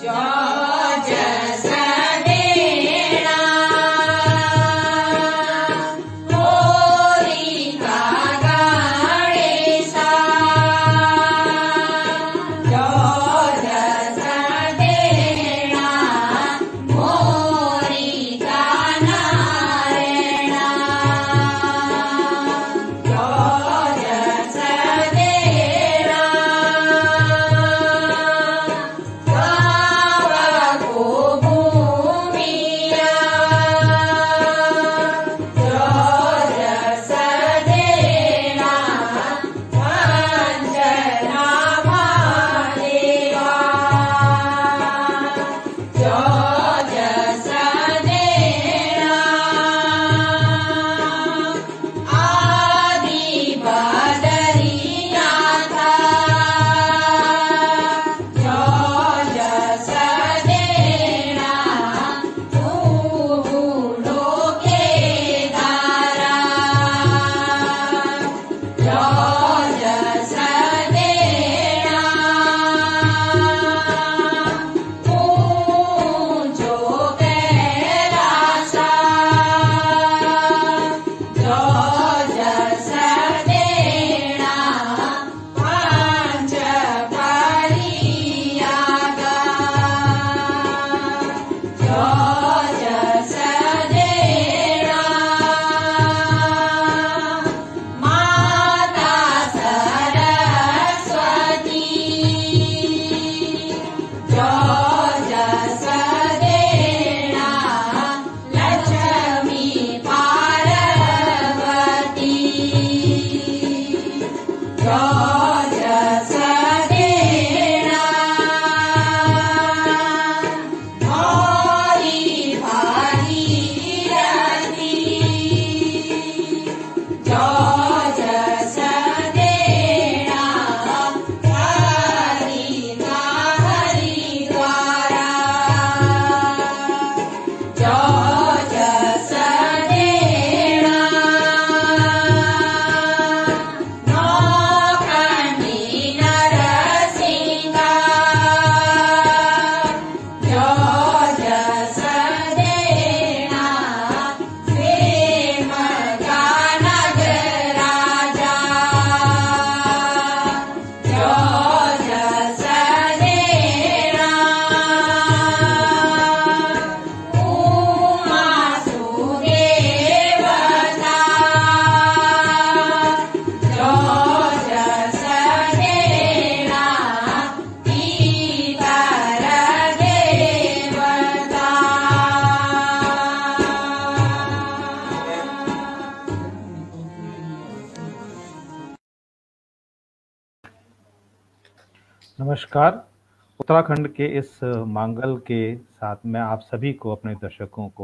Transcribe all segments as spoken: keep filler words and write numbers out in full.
नमस्कार। उत्तराखंड के इस मांगल के साथ में आप सभी को, अपने दर्शकों को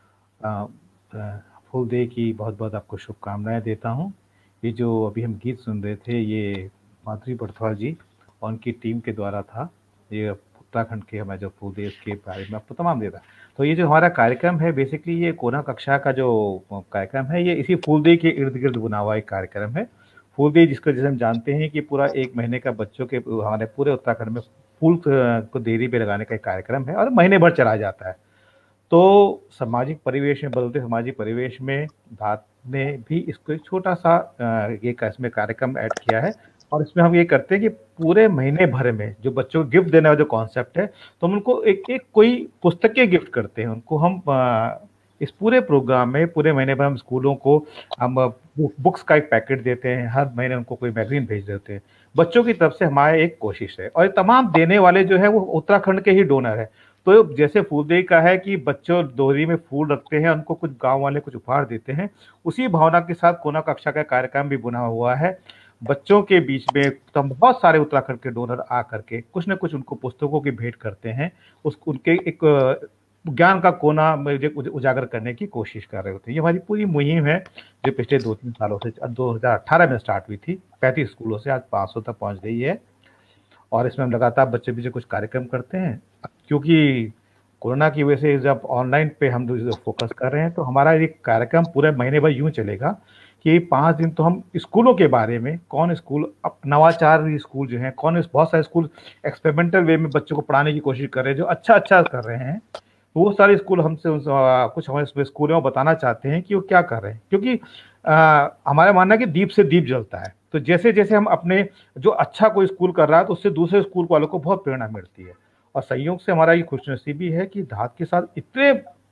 फूलदेई की बहुत बहुत आपको शुभकामनाएं देता हूं। ये जो अभी हम गीत सुन रहे थे ये माधुरी बड़थवाल जी और उनकी टीम के द्वारा था। ये उत्तराखंड के हमारे जो फूलदेई के बारे में आपको तमाम देता। तो ये जो हमारा कार्यक्रम है बेसिकली ये कोना कक्षा का जो कार्यक्रम है ये इसी फूलदेई के इर्द गिर्द बुना हुआ एक कार्यक्रम है। फूलदेई जिसको जैसे हम जानते हैं कि पूरा एक महीने का बच्चों के हमारे पूरे उत्तराखंड में फूल को देरी पे लगाने का एक कार्यक्रम है और महीने भर चला जाता है। तो सामाजिक परिवेश में, बदलते सामाजिक परिवेश में भारत ने भी इसको एक छोटा सा ये इसमें कार्यक्रम ऐड किया है और इसमें हम ये करते हैं कि पूरे महीने भर में जो बच्चों को गिफ्ट देने का जो कॉन्सेप्ट है तो हम उनको एक एक कोई पुस्तकें गिफ्ट करते हैं। उनको हम इस पूरे प्रोग्राम में पूरे महीने भर हम स्कूलों को हम बुक्स का एक पैकेट देते हैं। हर महीने उनको कोई मैगजीन भेज देते हैं। बच्चों की तरफ से हमारी एक कोशिश है और तमाम देने वाले जो है वो उत्तराखंड के ही डोनर है। तो जैसे फूलदेई का है कि बच्चों डोरी में फूल रखते हैं, उनको कुछ गांव वाले कुछ उपहार देते हैं, उसी भावना के साथ कोना कक्षा का कार्यक्रम भी बुना हुआ है। बच्चों के बीच में तो बहुत सारे उत्तराखंड के डोनर आ करके कुछ न कुछ उनको पुस्तकों की भेंट करते हैं। उस उनके एक ज्ञान का कोना उजागर करने की कोशिश कर रहे होते हैं। ये हमारी पूरी मुहिम है जो पिछले दो तीन सालों से दो हज़ार अठारह में स्टार्ट हुई थी। पैंतीस स्कूलों से आज पाँच सौ तक पहुंच गई है और इसमें हम लगातार बच्चे बीच कुछ कार्यक्रम करते हैं। क्योंकि कोरोना की वजह से जब ऑनलाइन पे हम फोकस कर रहे हैं तो हमारा एक कार्यक्रम पूरे महीने भर यूं चलेगा कि पाँच दिन तो हम स्कूलों के बारे में, कौन स्कूल अब नवाचार स्कूल जो हैं, कौन बहुत सारे स्कूल एक्सपेरिमेंटल वे में बच्चों को पढ़ाने की कोशिश कर रहे हैं, जो अच्छा अच्छा कर रहे हैं, वो सारे स्कूल हमसे उस, आ, कुछ हमारे स्कूलों में बताना चाहते हैं कि वो क्या कर रहे हैं, क्योंकि आ, हमारा मानना है कि दीप से दीप जलता है। तो जैसे जैसे हम अपने जो अच्छा कोई स्कूल कर रहा है तो उससे दूसरे स्कूल वालों को बहुत प्रेरणा मिलती है। और संयोग से हमारा ये खुशनसीबी है कि धात के साथ इतने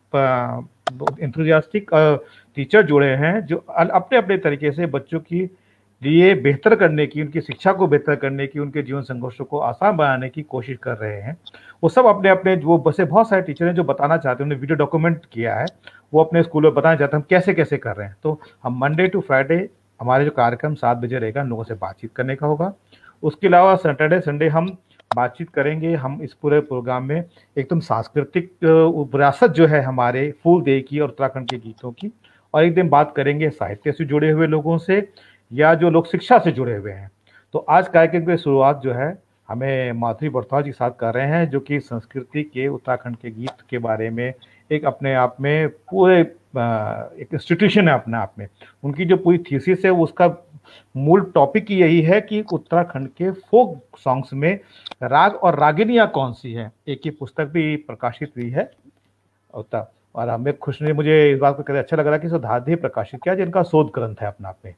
इंथुजियास्टिक टीचर जुड़े हैं जो अपने अपने तरीके से बच्चों की लिए बेहतर करने की, उनकी शिक्षा को बेहतर करने की, उनके जीवन संघर्षों को आसान बनाने की कोशिश कर रहे हैं। वो सब अपने अपने वो बसे बहुत सारे टीचर हैं जो बताना चाहते हैं, उन्होंने वीडियो डॉक्यूमेंट किया है, वो अपने स्कूल में बताना चाहते हैं हम कैसे कैसे कर रहे हैं। तो हम मंडे टू फ्राइडे हमारे जो कार्यक्रम सात बजे रहेगा, लोगों से बातचीत करने का होगा। उसके अलावा सैटरडे संडे हम बातचीत करेंगे। हम इस पूरे प्रोग्राम में एकदम सांस्कृतिक विरासत जो है हमारे फूलदेई की और उत्तराखंड के गीतों की, और एक दिन बात करेंगे साहित्य से जुड़े हुए लोगों से या जो लोग शिक्षा से जुड़े हुए हैं। तो आज कार्यक्रम की शुरुआत जो है हमें माधुरी बड़थौल जी के साथ कर रहे हैं, जो कि संस्कृति के उत्तराखंड के गीत के बारे में एक अपने आप में पूरे एक इंस्टीट्यूशन है अपने आप में। उनकी जो पूरी थीसिस है उसका मूल टॉपिक ही यही है कि उत्तराखंड के फोक सॉन्ग्स में राग और रागिनियाँ कौन सी है। एक ही पुस्तक भी प्रकाशित हुई है उत्तर, और हमें खुश नहीं, मुझे इस बात को कहते अच्छा लग रहा है कि इसको धाधे प्रकाशित किया जिनका शोध ग्रंथ है अपना आप में।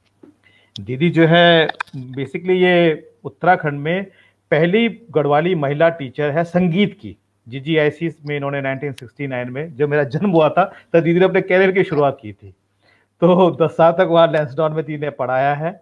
दीदी जो है बेसिकली ये उत्तराखंड में पहली गढ़वाली महिला टीचर है संगीत की। जी जी आई सी में इन्होंने नाइनटीन सिक्सटी नाइन में जब मेरा जन्म हुआ था तब दीदी ने अपने कैरियर की शुरुआत की थी। तो दस साल तक वहाँ लैंसडाउन में दीदी ने पढ़ाया है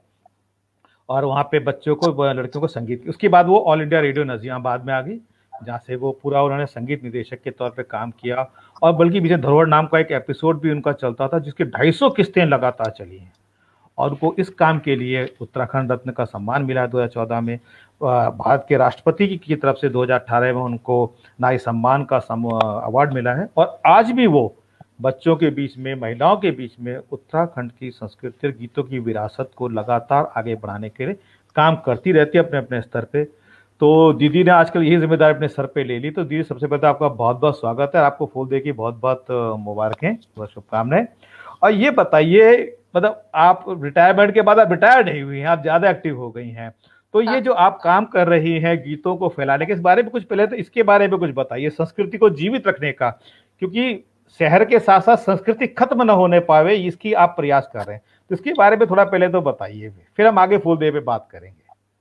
और वहाँ पे बच्चों को, लड़कियों को संगीत की। उसके बाद वो ऑल इंडिया रेडियो नजीमाबाद में आ गई, जहाँ से वो पूरा उन्होंने संगीत निदेशक के तौर पे काम किया। और बल्कि विजय धरोहर नाम का एक एपिसोड भी उनका चलता था जिसके ढाई सौ किस्तें लगातार चली हैं, और उनको इस काम के लिए उत्तराखंड रत्न का सम्मान मिला दो हज़ार चौदह में। भारत के राष्ट्रपति की तरफ से दो हज़ार अठारह में उनको नारी सम्मान का अवार्ड मिला है। और आज भी वो बच्चों के बीच में, महिलाओं के बीच में उत्तराखंड की संस्कृति और गीतों की विरासत को लगातार आगे बढ़ाने के लिए काम करती रहती है अपने अपने स्तर पे। तो दीदी ने आजकल यही जिम्मेदारी अपने सर पे ले ली। तो दीदी सबसे पहले आपका बहुत बहुत स्वागत है, आपको फूलदेई की बहुत बहुत मुबारकें, बहुत शुभकामनाएं। और ये बताइए, मतलब आप रिटायरमेंट के बाद आप रिटायर नहीं हुई हैं, आप ज्यादा एक्टिव हो गई हैं, तो ये जो आप काम कर रही हैं गीतों को फैलाने के, इस बारे में कुछ, पहले तो इसके बारे में कुछ बताइए, संस्कृति को जीवित रखने का, क्योंकि शहर के साथ साथ संस्कृति खत्म न होने पावे इसकी आप प्रयास कर रहे हैं। तो इसके बारे में थोड़ा पहले तो बताइए, फिर हम आगे फूलदेई पे बात करेंगे।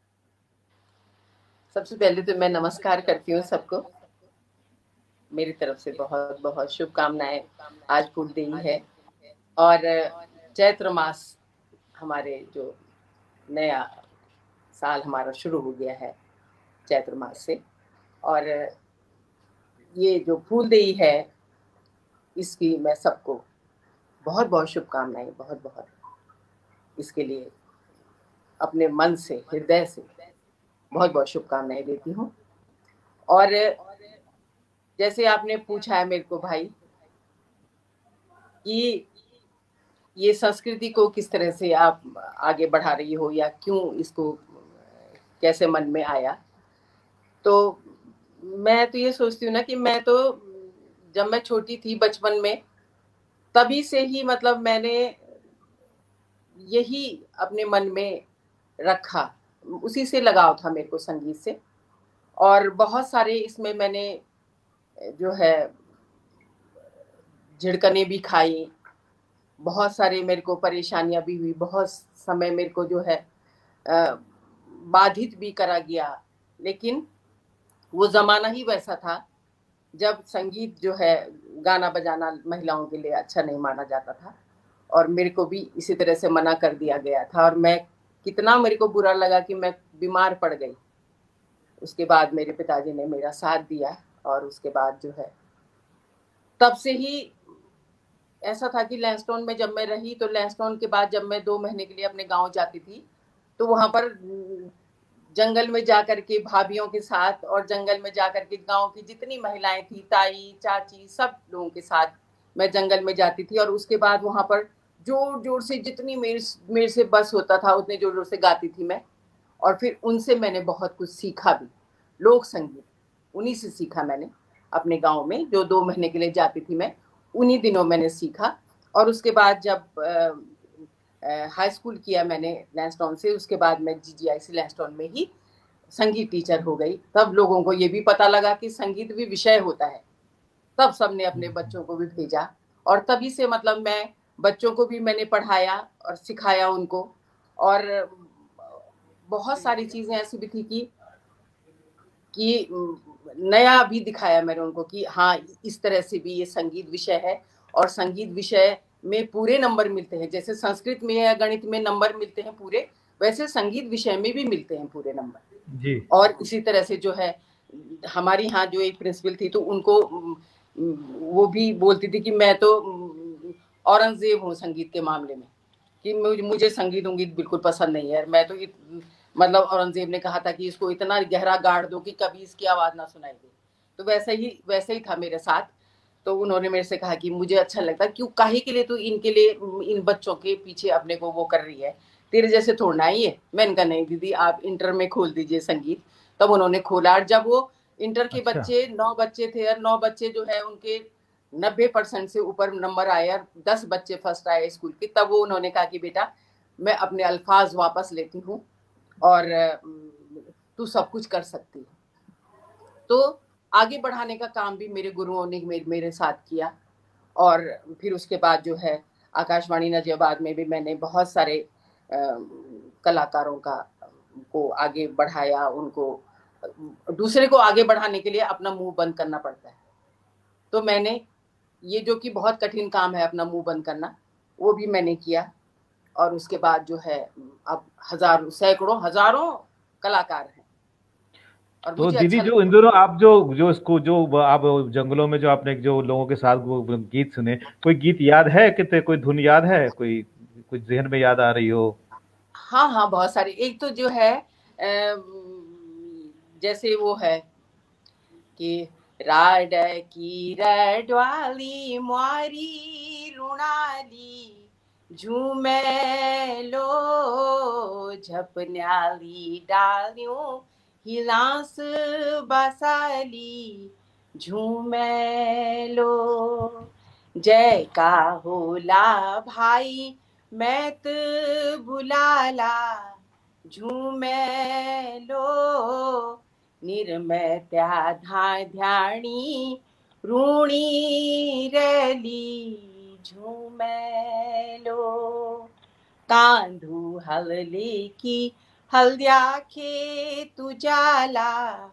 सबसे पहले तो मैं नमस्कार करती हूँ सबको, मेरी तरफ से बहुत बहुत शुभकामनाएं। आज फूलदेई है और चैत्र मास, हमारे जो नया साल हमारा शुरू हो गया है चैत्र मास से, और ये जो फूलदेई है इसकी मैं सबको बहुत बहुत शुभकामनाएं, बहुत बहुत इसके लिए अपने मन से, हृदय से बहुत बहुत शुभकामनाएं देती हूँ। और जैसे आपने पूछा है मेरे को भाई कि ये संस्कृति को किस तरह से आप आगे बढ़ा रही हो या क्यों इसको कैसे मन में आया, तो मैं तो ये सोचती हूँ ना कि मैं तो जब मैं छोटी थी बचपन में तभी से ही मतलब मैंने यही अपने मन में रखा, उसी से लगाव था मेरे को संगीत से। और बहुत सारे इसमें मैंने जो है झिड़कने भी खाई, बहुत सारे मेरे को परेशानियां भी हुई, बहुत समय मेरे को जो है बाधित भी करा गया, लेकिन वो ज़माना ही वैसा था जब संगीत जो है, गाना बजाना महिलाओं के लिए अच्छा नहीं माना जाता था, और मेरे को भी इसी तरह से मना कर दिया गया था। और मैं, कितना मेरे को बुरा लगा कि मैं बीमार पड़ गई। उसके बाद मेरे पिताजी ने मेरा साथ दिया, और उसके बाद जो है तब से ही ऐसा था कि लैंसडाउन में जब मैं रही, तो लैंसडाउन के बाद जब मैं दो महीने के लिए अपने गांव जाती थी, तो वहां पर जंगल में जाकर के भाभियों के साथ, और जंगल में जाकर के गांव की जितनी महिलाएं थी, ताई चाची, सब लोगों के साथ मैं जंगल में जाती थी। और उसके बाद वहां पर जोर जोर से, जितनी मेरे मेरे से बस होता था उतने जोर जोर से गाती थी मैं। और फिर उनसे मैंने बहुत कुछ सीखा भी, लोक संगीत उन्हीं से सीखा मैंने। अपने गाँव में जो दो महीने के लिए जाती थी मैं, उन्हीं दिनों मैंने सीखा। और उसके बाद जब हाई स्कूल किया मैंने लैंसडाउन से, उसके बाद मैं जीजीआईसी लैंसडाउन में ही संगीत टीचर हो गई। तब लोगों को ये भी पता लगा कि संगीत भी विषय होता है, तब सबने अपने बच्चों को भी भेजा, और तभी से मतलब मैं बच्चों को भी मैंने पढ़ाया और सिखाया उनको। और बहुत सारी चीजें ऐसी भी थी कि कि नया भी दिखाया मैंने उनको कि हाँ इस तरह से भी ये संगीत विषय है, और संगीत विषय में पूरे नंबर मिलते हैं। जैसे संस्कृत में या गणित में नंबर मिलते हैं पूरे, वैसे संगीत विषय में भी मिलते हैं पूरे नंबर जी। और इसी तरह से जो है हमारी यहाँ जो एक प्रिंसिपल थी, तो उनको वो भी बोलती थी कि मैं तो औरंगजेब हूँ संगीत के मामले में, कि मुझे संगीत उंगीत बिल्कुल पसंद नहीं है। मैं तो मतलब औरंगजेब ने कहा था कि इसको इतना गहरा गाड़ दो कि कभी इसकी आवाज ना सुनाई दे। तो वैसे ही वैसे ही था मेरे साथ। तो उन्होंने मेरे से कहा कि मुझे अच्छा लगता, क्यों काहे के लिए तो इनके लिए इन बच्चों के पीछे अपने को वो कर रही है, तेरे जैसे थोड़ा ही है। मैंने कहा नहीं दीदी, आप इंटर में खोल दीजिए संगीत। तब उन्होंने खोला, और जब वो इंटर के अच्छा। बच्चे नौ बच्चे थे, और नौ बच्चे जो है उनके नब्बे परसेंट से ऊपर नंबर आए और दस बच्चे फर्स्ट आए स्कूल के, तब वो उन्होंने कहा कि बेटा मैं अपने अल्फाज वापस लेती हूँ और तू सब कुछ कर सकती है। तो आगे बढ़ाने का काम भी मेरे गुरुओं ने मेरे, मेरे साथ किया। और फिर उसके बाद जो है आकाशवाणी नाजियाबाद में भी मैंने बहुत सारे आ, कलाकारों का को आगे बढ़ाया। उनको दूसरे को आगे बढ़ाने के लिए अपना मुंह बंद करना पड़ता है, तो मैंने ये जो कि बहुत कठिन काम है अपना मुंह बंद करना, वो भी मैंने किया। और उसके बाद जो है अब हजारों सैकड़ों हजारों कलाकार हैं। और तो मुझे दीदी अच्छा जो इन दोनों आप जो जो इसको जो आप जंगलों में जो आपने जो लोगों के साथ वो गीत सुने, कोई गीत याद है कि कोई धुन याद है, कोई कुछ जहन में याद आ रही हो? हाँ हाँ बहुत सारे। एक तो जो है जैसे वो है कि राड की रडवाली मारी रुणाली झूमे लो झपन्याली डालियों हिलास बसाली झूमे लो जय का होला भाई मैत बुलाला झूमे लो निर्मय त्या धा ध्याणी ऋणी रली झूमे लो कांधू हलले की हल्द्या खे तुजाला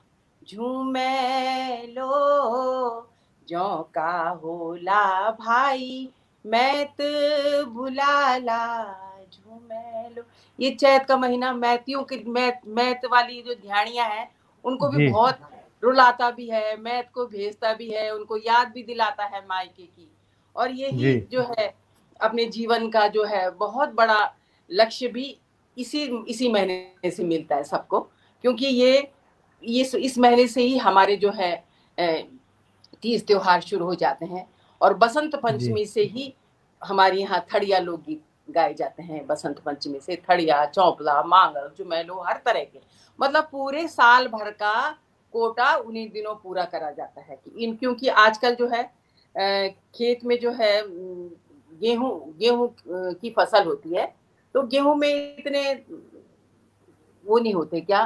झूमे लो जो का होला भाई मैत बुलाला झूमे लो। ये चैत का महीना मैतियों की मैत मैत वाली जो ध्यानियां हैं उनको भी बहुत रुलाता भी है, मैत को भेजता भी है, उनको याद भी दिलाता है मायके की। और यही जो है अपने जीवन का जो है बहुत बड़ा लक्ष्य भी इसी इसी महीने से मिलता है सबको, क्योंकि ये ये इस महीने से ही हमारे जो है तीज त्योहार शुरू हो जाते हैं। और बसंत पंचमी से ही हमारे यहाँ थड़िया लोकगीत गाए जाते हैं। बसंत पंचमी से थड़िया, चौपला, मांगल, जुमेलो, हर तरह के मतलब पूरे साल भर का कोटा उन्हीं दिनों पूरा करा जाता है। कि इन क्योंकि आजकल जो है खेत में जो है गेहूं गेहूं की फसल होती है, तो गेहूं में इतने वो नहीं होते क्या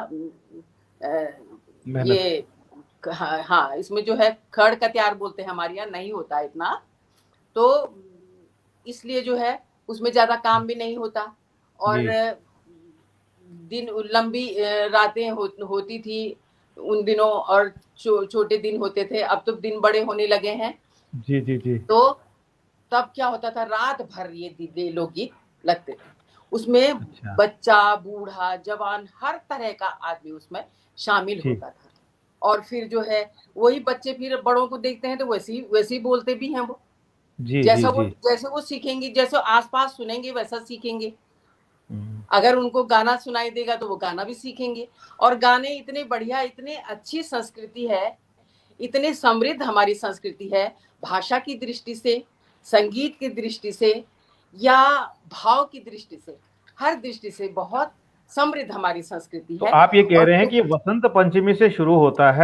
ये हाँ, हाँ इसमें जो है खड़ कत्यार बोलते हैं हमारे यहाँ, नहीं होता इतना, तो इसलिए जो है उसमें ज्यादा काम भी नहीं होता। और दिन लंबी रातें हो, होती थी उन दिनों, और छो, छोटे दिन होते थे। अब तो दिन बड़े होने लगे हैं। जी जी जी। तो तब क्या होता था, रात भर ये लोकगीत लगते थे। उसमें अच्छा। बच्चा, बूढ़ा, जवान, हर तरह का आदमी उसमें शामिल होता था। और फिर जो है वही बच्चे फिर बड़ों को देखते हैं तो वैसे ही वैसे ही बोलते भी हैं वो। जी, जैसा जी, वो जी। जैसे वो सीखेंगे, जैसे आसपास सुनेंगे वैसा सीखेंगे। अगर उनको गाना सुनाई देगा तो वो गाना भी सीखेंगे। और गाने इतने बढ़िया, इतने अच्छी संस्कृति है, इतने समृद्ध हमारी संस्कृति है, भाषा की दृष्टि से, संगीत की दृष्टि से, या भाव की दृष्टि से, हर दृष्टि से बहुत समृद्ध हमारी संस्कृति तो है। आप ये कह रहे हैं कि वसंत पंचमी से शुरू होता है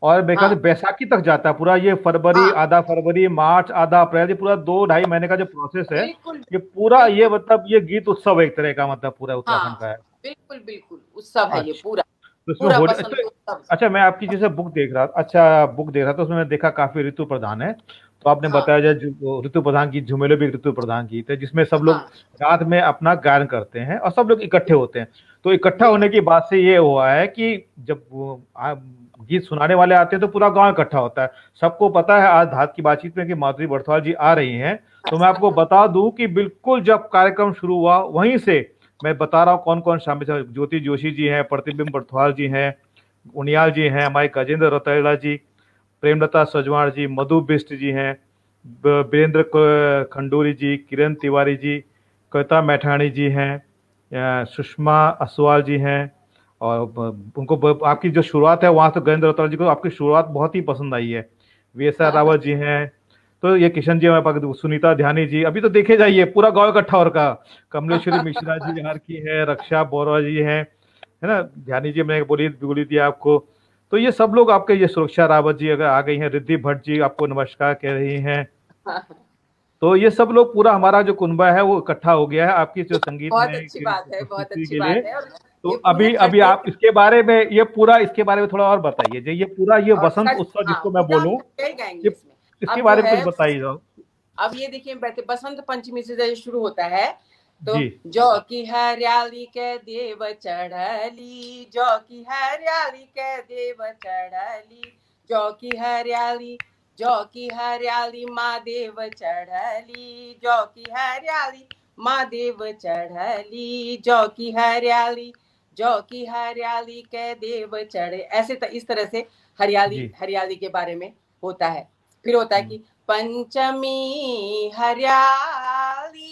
और मेरे ख्याल हाँ से बैसाखी तक जाता है पूरा, ये फरवरी, हाँ आधा फरवरी, मार्च, आधा अप्रैल, ये पूरा दो ढाई महीने का जो प्रोसेस है, बिल्कुल ये पूरा, ये बिल्कुल। मतलब ये गीत उत्सव एक तरह का, मतलब पूरा उत्तराखंड का हाँ है। बिल्कुल बिल्कुल उत्सव है ये अच्छा, पूरा, तो इसमें पूरा होली, बसंत तो उत्सव। अच्छा, मैं आपकी जैसे बुक देख रहा, अच्छा बुक देख रहा था, उसमें मैं देखा काफी ऋतु प्रधान है। तो आपने हाँ बताया जो जो ऋतु प्रधान गीत, झुमेले भी एक ऋतु प्रधान गीत है, जिसमें सब लोग हाँ रात में अपना गायन करते हैं और सब लोग इकट्ठे होते हैं। तो इकट्ठा होने बिल्कुल की बात से ये हुआ है कि जब वो, आ, गीत सुनाने वाले आते हैं तो पूरा गांव इकट्ठा होता है। सबको पता है आज धात की बातचीत में कि माधुरी बड़थवाल जी आ रही हैं। तो मैं आपको बता दूं कि बिल्कुल जब कार्यक्रम शुरू हुआ वहीं से मैं बता रहा हूँ कौन कौन शामिल है। ज्योति जोशी जी हैं, प्रतिबिंब बड़थवाल जी हैं, उनियाल जी हैं, हमारे गजेंद्र रतौड़ा जी, प्रेमलता सजवाण जी, मधु बिष्ट जी हैं, ब- बीरेंद्र क- खंडूरी जी, किरण तिवारी जी, कविता मैठाणी जी हैं, अ, सुषमा असवाल जी हैं। और ब- उनको ब- आपकी जो शुरुआत है वहाँ तो गजेंद्र रतौड़ा जी को आपकी शुरुआत बहुत ही पसंद आई है। वी एस आर हाँ हाँ रावत जी हैं। तो ये किशन जी हमारे पास, सुनीता ध्यानी जी, अभी तो देखे जाइए पूरा गांव इकट्ठा हो रखा। कमलेश्वरी मिश्रा जी यहाँ की है, रक्षा बोरा जी हैं, है ना, ध्यानी जी मैंने बोली बोली थी आपको। तो ये सब लोग आपके, ये सुरक्षा रावत जी अगर आ गई हैं, रिद्धि भट्ट जी आपको नमस्कार कह रही हैं। हाँ। तो ये सब लोग, पूरा हमारा जो कुनबा है वो इकट्ठा हो गया है आपकी जो संगीत बहुत में अच्छी की बात है, बहुत प्रस्तुति अच्छी के लिए। बात है। और तो ये पूरे अभी अभी खंडे आप इसके बारे में, ये पूरा इसके बारे में थोड़ा और बताइए, जो ये पूरा ये और वसंत छठ, उत्सव हाँ जिसको मैं पूजा हम बोलूं, खंडे ही गाएंगे ये इसमें। इसके अब जो बारे में कुछ है, बताइए जाओ। अब ये देखिए बैठे बसंत पंचमी से जब शुरू होता है तो जी जौ की हरियाली के देव चढ़ली, जौ की हरियाली के देव चढ़ली, जौ की हरियाली, जौ की हरियाली माँ देव चढ़ली, जौ की हरियाली माँ देव चढ़ली, जौ की हरियाली, जौ की हरियाली के देव चढ़े। ऐसे त, इस तरह से हरियाली जी। हरियाली के बारे में होता है। फिर होता है हम्म, कि पंचमी हरियाली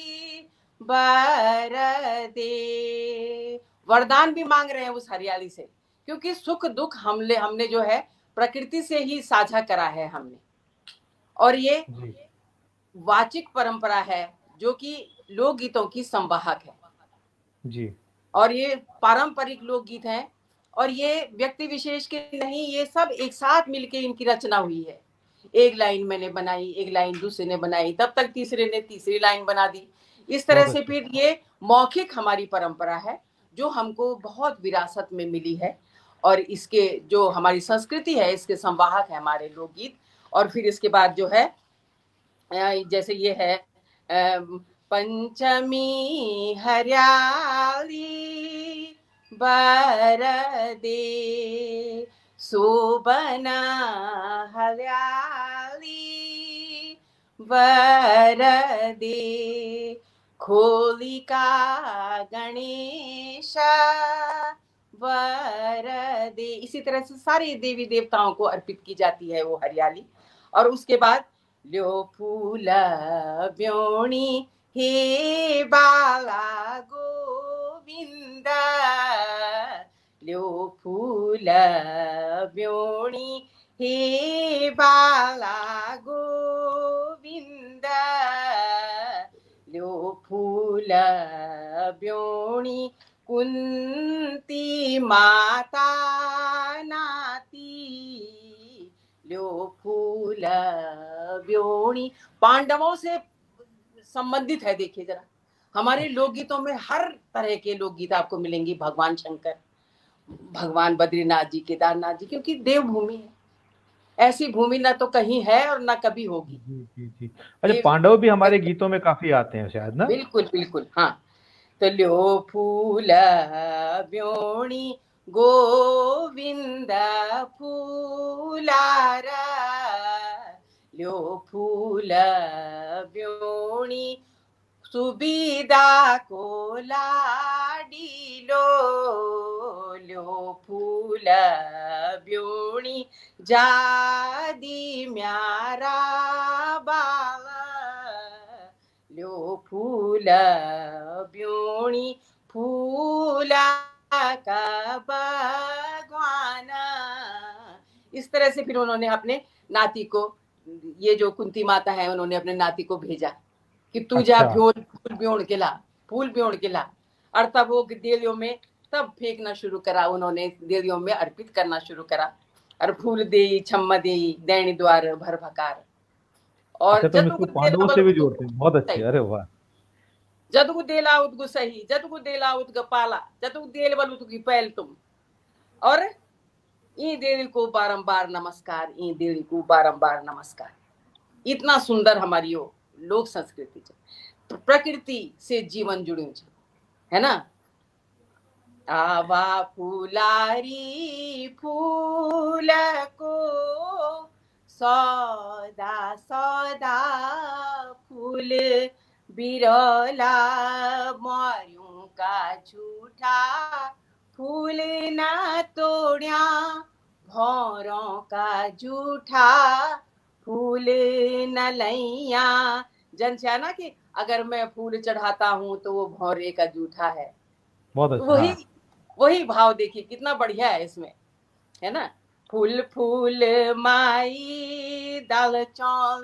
बर दे, वरदान भी मांग रहे हैं उस हरियाली से, क्योंकि सुख दुख हमने हमने जो है प्रकृति से ही साझा करा है हमने। और ये जी वाचिक परंपरा है जो कि लोकगीतों की संवाहक है। जी और ये पारंपरिक लोकगीत हैं, और ये व्यक्ति विशेष के नहीं, ये सब एक साथ मिलके इनकी रचना हुई है। एक लाइन मैंने बनाई, एक लाइन दूसरे ने बनाई, तब तक तीसरे ने तीसरी लाइन बना दी। इस तरह बहुत से अच्छा। फिर ये मौखिक हमारी परंपरा है जो हमको बहुत विरासत में मिली है। और इसके जो हमारी संस्कृति है इसके संवाहक है हमारे लोकगीत। और फिर इसके बाद जो है जैसे ये है, पंचमी हरियाली बर दे, सोबना हरियाली बर दे, खोलिका गणेश वर दे। इसी तरह से सारे देवी देवताओं को अर्पित की जाती है वो हरियाली। और उसके बाद ल्यो फूल ब्योणी हे बाला गोविंद, ल्यो फूल ब्योणी हे बाला गोविंद, ल्यो फूल ब्योणी कुंती माता नाती, ल्यो फूल ब्योणी। पांडवों से संबंधित है। देखिए जरा, हमारे अच्छा लोकगीतों में हर तरह के लोकगीत आपको मिलेंगे। भगवान शंकर, भगवान बद्रीनाथ जी, केदारनाथ जी, क्योंकि देवभूमि है। ऐसी भूमि ना तो कहीं है और ना कभी होगी। जी जी जी। अच्छा, देव, पांडव भी हमारे गीतों में काफी आते हैं शायद ना। बिल्कुल बिल्कुल हाँ। तो ल्यो फूल ब्योणी गोविंद फूलारा, ल्यो फूल ब्योणी सुविधा को लाडीलो, ल्यो फूल ब्योणी जादी म्यारा बाला, ल्यो फूल ब्योणी फूला का भगवाना। इस तरह से फिर उन्होंने अपने नाती को, ये जो कुंती माता है, उन्होंने अपने नाती को भेजा कि तू जा अच्छा फूल फूल ब्योण के ला, फूल ब्योण के ला। और तब वो देलियों में तब फेंकना शुरू करा, उन्होंने देलियों में अर्पित करना शुरू करा। अरे फूल दे छम्मा दे दैनी द्वार भर भकार। और अच्छा, तुम इसको जदुगु पांडवों से भी जोड़ते हैं, बहुत अच्छे, सही, अरे वाह। जदुगु देलाउत गु सही, जदुगु देलाउत ग पाला, जदुगु देल बलुत की पहल तुम। और ई देवी को बारंबार नमस्कार, ई देवी को बारंबार नमस्कार। इतना सुंदर हमारी वो लोक संस्कृति है, प्रकृति से जीवन जुड़े है ना। आवा फुलारी फूल को सौदा सौदा फूल बिरला मरियों का झूठा फूल न तोड़िया भौरों का झूठा फूल न लैया। जन से ना कि अगर मैं फूल चढ़ाता हूँ तो वो भौरे का झूठा है। बहुत अच्छा, वही हाँ। वही भाव देखिए कितना बढ़िया है इसमें, है ना। फूल फूल माई दाल चौल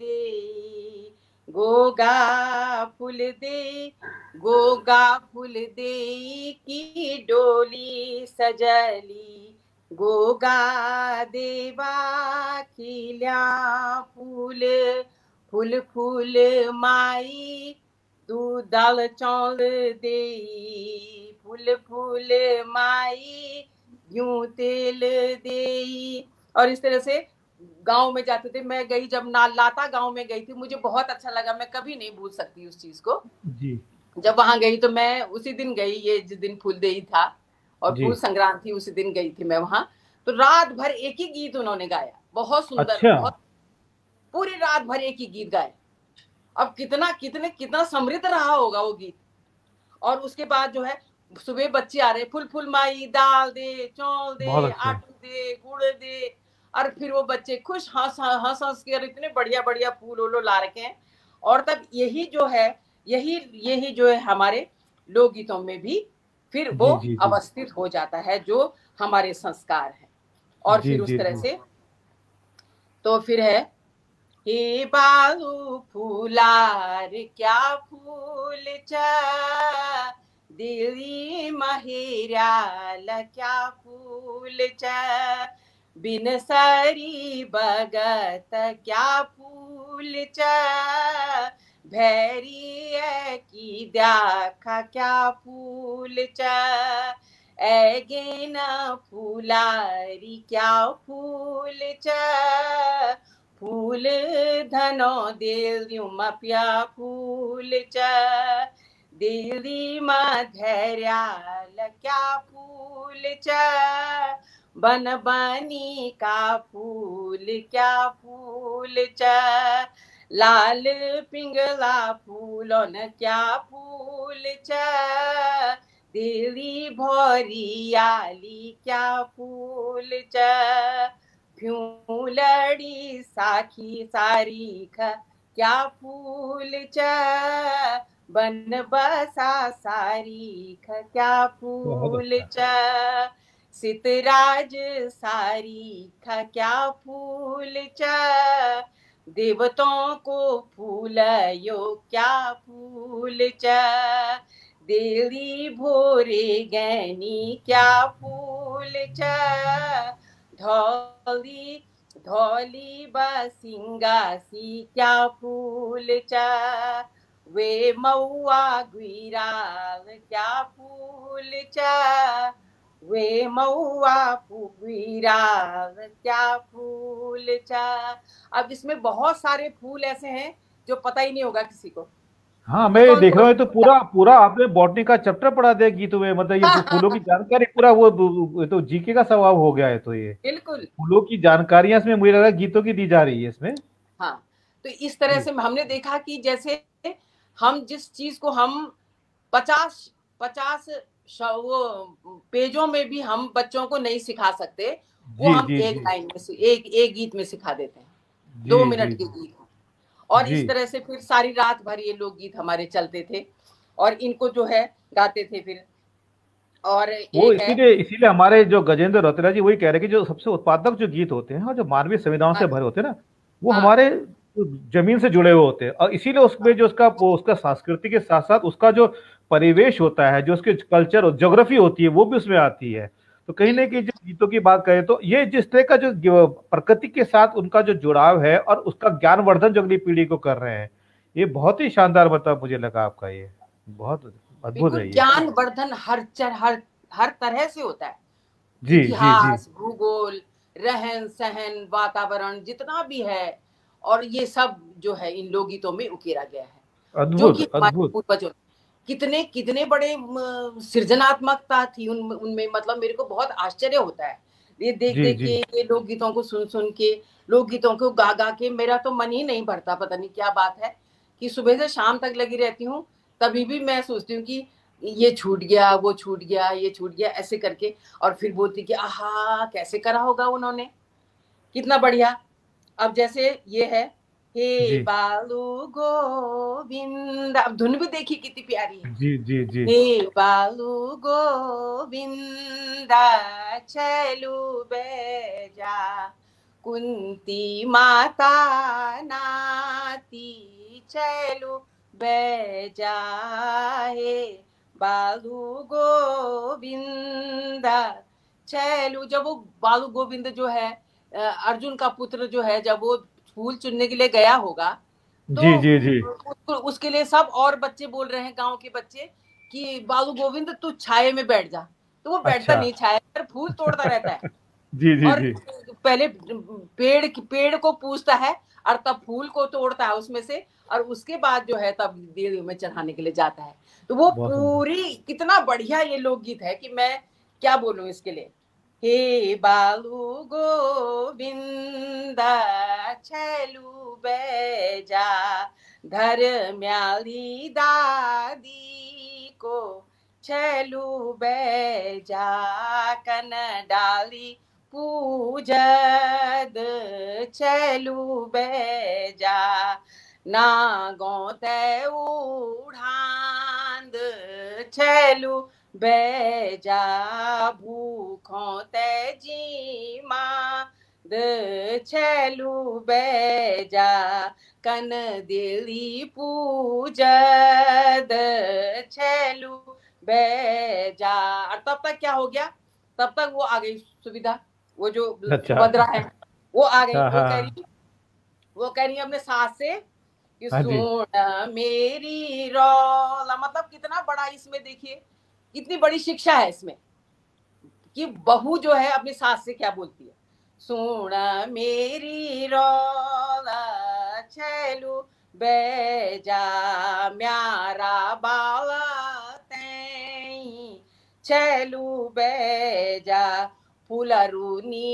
दे, गोगा फूल दे, गोगा फूल दे की डोली सजली, गोगा देवा खिल्या फूल। फूल फूल माई दूध दाल चौल दे, फूल फूल माई यूं तेल दे। और इस तरह से गांव में जाते थे। मैं गई जब नालाता गांव में गई थी, मुझे बहुत अच्छा लगा, मैं कभी नहीं भूल सकती उस चीज को। जी जब वहां गई तो मैं उसी दिन गई, ये जिस दिन फूलदेई था और जी। फूल संक्रांति उसी दिन गई थी मैं वहां। तो रात भर एक ही गीत उन्होंने गाया, बहुत सुंदर, अच्छा, बहुत पूरी रात भर एक ही गीत गाए। अब कितना कितने कितना समृद्ध रहा होगा वो गीत। और उसके बाद जो है सुबह बच्चे आ रहे, फुल फुल माई दाल दे चौल दे बहुत अच्छा। आटू दे गुड़ दे। और फिर वो बच्चे खुश हंस हंस हंस के इतने बढ़िया बढ़िया फूल वूल ला रखे हैं। और तब यही जो है यही यही जो है हमारे लोकगीतों में भी फिर वो जी जी जी अवस्थित हो जाता है, जो हमारे संस्कार है। और जी फिर उस जी तरह जी। से तो फिर है हे बालू फूलार क्या फूल चा, दिली महेराल क्या फूल चा, बिन सरी बगत क्या फूल चा, भैरी की द्याखा क्या फूल चा, ऐगेन फूलारी क्या फूल चा, फूल धनो दिल्युम प्या फूल चा, दिल्ली मधेर्याल क्या फूल चा, बन बनी का फूल क्या फूल चा, लाल पिंगला फूलों क्या फूल चा, दिल्ली भोरियाली क्या फूल चा, फ्यूलड़ी साखी सारीख क्या फूल चा, बन बसा सारीख क्या फूल चा, सितराज सारीख क्या फूल चा, देवताओं को फूल यो क्या फूल चा, दिल्ली भोरे गैनी क्या फूल चा, धौली धौली बसिंगासी क्या फूल चा, वे मऊआ गुइराल क्या फूल चा, वे मऊआ गुइराल क्या फूल चा। अब इसमें बहुत सारे फूल ऐसे हैं जो पता ही नहीं होगा किसी को। हाँ, मैं कौन देख रहा कौन हूँ तो पूरा पूरा आपने बॉटनी का चैप्टर पढ़ा दिया गीतों में, मतलब ये फूलों की जानकारी पूरा वो वो- तो जीके का स्वभाव हो गया है। तो ये बिल्कुल फूलों की जानकारियां इसमें मुझे लगा गीतों की दी जा रही है इसमें। हाँ। तो इस तरह जी से हमने देखा कि जैसे हम जिस चीज को हम पचास पचास वो पेजों में भी हम बच्चों को नहीं सिखा सकते, वो जी हम जी एक जी लाइन में एक एक गीत में सिखा देते हैं, जी दो जी मिनट के जी गीत। और जी। इस तरह से फिर सारी रात भर ये लोग गीत हमारे चलते थे और इनको जो है गाते थे फिर। और वो एक है इसीलिए इसीलिए हमारे जो गजेंद्र रौतेला जी वही कह रहे हैं कि जो सबसे उत्पादक जो गीत होते हैं और जो मानवीय संवेदनाओं से हाँ भरे होते हैं ना, वो हाँ हमारे जमीन से जुड़े हुए होते हैं। और इसीलिए उसमें जो उसका वो उसका संस्कृति के साथ साथ उसका जो परिवेश होता है, जो उसके कल्चर और ज्योग्राफी होती है, वो भी उसमें आती है। तो कहीं ना कहीं जो गीतों की बात करें तो ये जिस तरह का जो प्रकृति के साथ उनका जो जुड़ाव है और उसका ज्ञानवर्धन जो अगली पीढ़ी को कर रहे हैं, ये बहुत ही शानदार मतलब मुझे लगा आपका, ये बहुत अद्भुत बिल्कुल है ये। ज्ञानवर्धन हर चर हर हर तरह से होता है। जी जी जी। इतिहास, भूगोल, रहन सहन, वातावरण जितना भी है, और ये सब जो है इन लोकगीतों में उकेरा गया है, जो कि अद्भुत हमारे अद्भुत। पूर्वजों कितने कितने बड़े सृजनात्मकता थी उन उनमें। मतलब मेरे को बहुत आश्चर्य होता है ये देख जी देख जी के, ये लोकगीतों को सुन सुन के, लोकगीतों को गा गा के मेरा तो मन ही नहीं भरता। पता नहीं क्या बात है कि सुबह से शाम तक लगी रहती हूँ, तभी भी मैं सोचती हूँ कि ये छूट गया, वो छूट गया, ये छूट गया, ऐसे करके। और फिर बोलती कि आहा कैसे करा होगा उन्होंने, कितना बढ़िया। अब जैसे ये है, हे जी बालू गोविंद, अब धुन भी देखी कितनी प्यारी है। जी जी जी। हे बालू गोविंद चलू बेजा, कुंती माता नाती चलू बेजा, हे बालू गोविंद चलू। जब वो बालू गोविंद जो है अर्जुन का पुत्र जो है, जब वो फूल चुनने के लिए गया होगा तो जी जी जी। उसको, उसके लिए सब और बच्चे बोल रहे हैं, गांव के बच्चे, कि बालू गोविंद तू छाये में बैठ जा। तो वो बैठता अच्छा। नहीं, छाये पर फूल तोड़ता रहता है। जी जी और जी। पहले पेड़ पेड़ को पूछता है और तब फूल को तोड़ता है उसमें से, और उसके बाद जो है तब देवी में चढ़ाने के लिए जाता है। तो वो बहुत सुंदर। पूरी कितना बढ़िया ये लोकगीत है कि मैं क्या बोलूं इसके लिए। हे बालू गोविंदा छलू बेजा, धर म्याली दादी को छलू बेजा, कन डाली पूजद छलू बेजा, ना गोते उड़ांद छलू बेजा, भूखों ते जीमा द छलू बेजा, कन दिली पूजद छलू बेजा। और तब तक क्या हो गया, तब तक वो आ गई सुविधा, वो जो अच्छा। सुभद्रा है वो आ गई। हाँ वो कह हाँ। रही वो कह रही अपने सास से कि हाँ जी। सुन मेरी रौला। मतलब कितना बड़ा इसमें देखिए, कितनी बड़ी शिक्षा है इसमें कि बहू जो है अपनी सास से क्या बोलती है। सुन मेरी रौला छलू बेजा, म्यारा बाला तैं छलू बेजा, फुलरूनी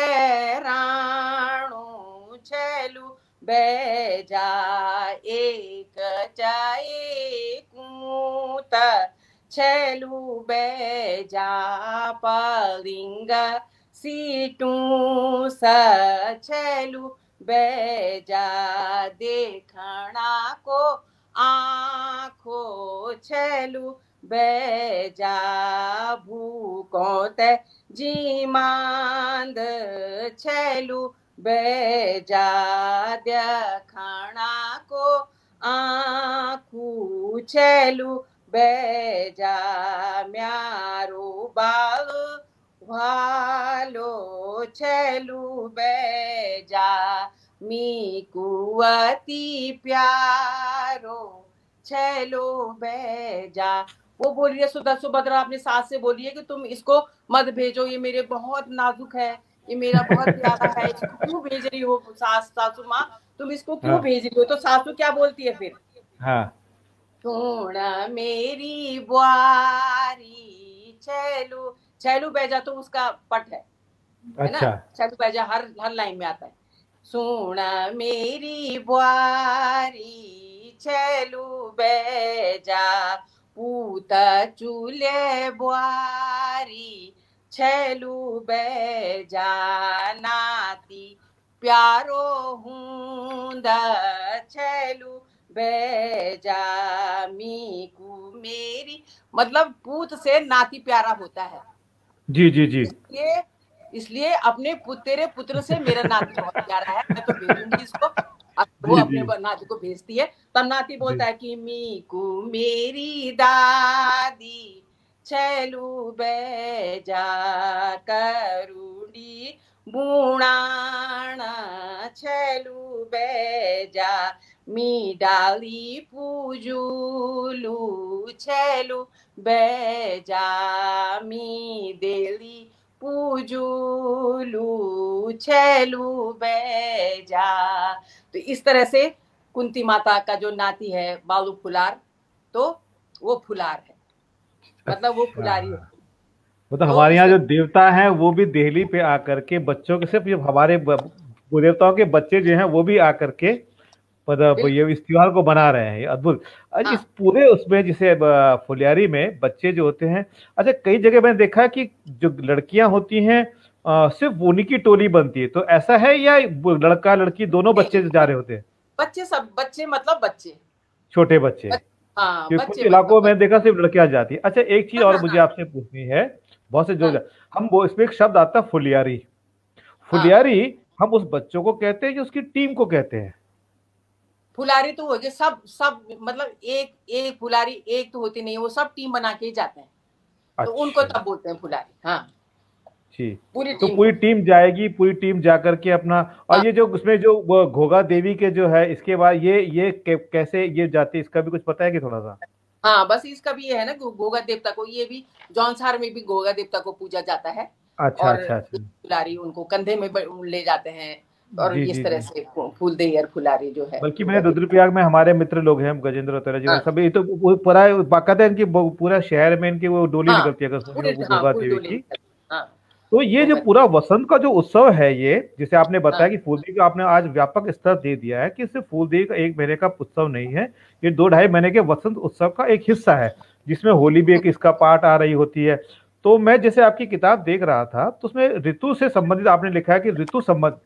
ठहराणू छलू बेजा, एक चाहे कूत छलू बेजा, पलिंग सीटू स छलू बेजा, देखना को आँखो छलू बेजा, भूखों ते जीमांद छलू बेजा, देखना को आँखू छलू बेजा, म्यारो बाल भालो छलू बेजा, मी कुवती प्यारो छलो बेजा। वो बोलिए सुधा सुभद्रा अपनी सास से बोलिए कि तुम इसको मत भेजो, ये मेरे बहुत नाजुक है, ये मेरा बहुत प्यारा है, इसको क्यों भेज रही हो सास, सासू माँ तुम इसको क्यों हाँ भेज रही हो। तो सासू क्या बोलती है फिर, हाँ। सुन मेरी बुआरी छलू, छलू बेजा तो उसका पट है है ना, अच्छा। छलू बेजा हर हर लाइन में आता है। सुन मेरी बुआरी छलू बेजा, पूत चूल्हे बुआरी छलू बेजा, नाती प्यारो हूंद छलू बेजा, मीकू मेरी। मतलब पूत से नाती प्यारा होता है। जी जी जी। इसलिए इसलिए अपने तेरे पुत्र से मेरा नाती बहुत प्यारा है, मैं तो भेजूंगी इसको। वो जी अपने जी नाती को भेजती है, तब नाती जी। बोलता है कि मीकू मेरी दादी छैलू बेजा करुणी बुणाना छैलू बेजा मी डाली पूजूलू छैलू बेजा मी देली पूजूलू छैलू बेजा। तो इस तरह से कुंती माता का जो नाती है बालू फुलार, तो वो फुलार है, मतलब वो फुलारी है। वो तो तो हमारे यहाँ उसके जो देवता हैं वो भी देहली पे आकर के बच्चों के, सिर्फ हमारे देवताओं के बच्चे जो हैं वो भी आकर के मतलब ये इस त्योहार को बना रहे हैं। ये अद्भुत। आज इस हाँ पूरे उसमें जिसे फुलियारी में बच्चे जो होते हैं, अच्छा कई जगह मैंने देखा है कि जो लड़कियां होती हैं अ, सिर्फ उन्हीं की टोली बनती है, तो ऐसा है या लड़का लड़की दोनों बच्चे जा रहे होते हैं? बच्चे, सब बच्चे मतलब बच्चे, छोटे बच्चे? बच, हाँ कि कुछ बच्चे इलाकों मतलब में बच्चे। देखा सिर्फ लड़कियां जाती है। अच्छा एक चीज हाँ और हाँ मुझे हाँ आपसे पूछनी है, बहुत से जो हाँ हम वो इसमें एक शब्द आता है फुलियारी। हाँ। फुलियारी हम उस बच्चों को कहते हैं कि उसकी टीम को कहते हैं? फुलारी तो हो गए सब सब, मतलब एक एक फुलारी एक तो होती नहीं, वो सब टीम बना के ही जाते हैं, तो उनको अच्छा तब बोलते हैं फुलारी। हाँ, जी। पूरी तो टीम पूरी को। टीम जाएगी, पूरी टीम जा करके अपना, और हाँ ये जो उसमें जो वो घोगा देवी के जो है इसके बाद ये ये कै- कैसे ये जाती है, इसका भी कुछ पता है कि थोड़ा सा? हाँ, बस इसका भी ये है ना, गोगा देवता को, ये भी जौनसार में भी गोगा देवता को पूजा जाता है। अच्छा और अच्छा अच्छा। फुलारी उनको कंधे में ले जाते हैं, और जी इस जी तरह जी। से फूलदेही और फुलारी जो है बल्कि मैंने गोगा देवता। रुद्रप्रयाग में हमारे मित्र लोग हैं, गजेंद्र और जी, हाँ सभी तो वो पूरा बाकायदा इनकी वो पूरा शहर में इनकी वो डोली हाँ, निकलती है, अगर समझो पूरे, वो हाँ गोगा पूरी देवी डोली की। निकलती है। हाँ तो ये जो गोगा। पूरा वसंत का जो उत्सव है, ये जिसे आपने बताया हाँ कि फूलदेवी का आपने आज व्यापक स्तर दे दिया है कि सिर्फ फूलदेवी का एक महीने का उत्सव नहीं है, ये दो ढाई महीने के वसंत उत्सव का एक हिस्सा है, जिसमें होली भी एक इसका पार्ट आ रही होती है। तो मैं जैसे आपकी किताब देख रहा था तो उसमें ऋतु से संबंधित आपने लिखा है कि ऋतु संबंध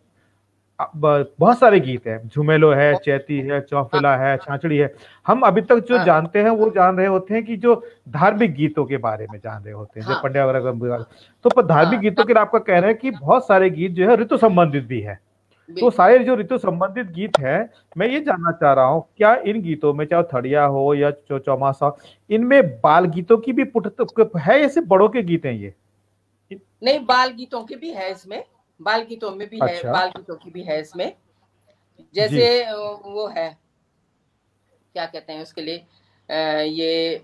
ब- बहुत सारे गीत हैं, झुमेलो है, चैती है, हाँ चौफिला है, छाछड़ी है। हम अभी तक जो हाँ जानते हैं वो जान रहे होते हैं कि जो धार्मिक गीतों के बारे में जान रहे होते हैं, जैसे हाँ पंड्या वगैरह का। तो पर धार्मिक हाँ, गीतों सब के लिए आपका कहना है कि बहुत सारे गीत जो है ऋतु संबंधित भी है। तो बिल्कुल। सारे जो ऋतु संबंधित गीत हैं, मैं ये जानना चाह रहा हूँ, क्या इन गीतों में चाहे थड़िया हो या चौ चौमासा, इनमें बाल गीतों की भी पुट है या सिर्फ बड़ों के गीत हैं ये? नहीं, बाल गीतों की भी है इसमें, बाल गीतों में भी है, अच्छा। बाल गीतों की भी है इसमें। जी। जैसे अ, वो है, क्या कहते हैं उसके लिए, अ, ये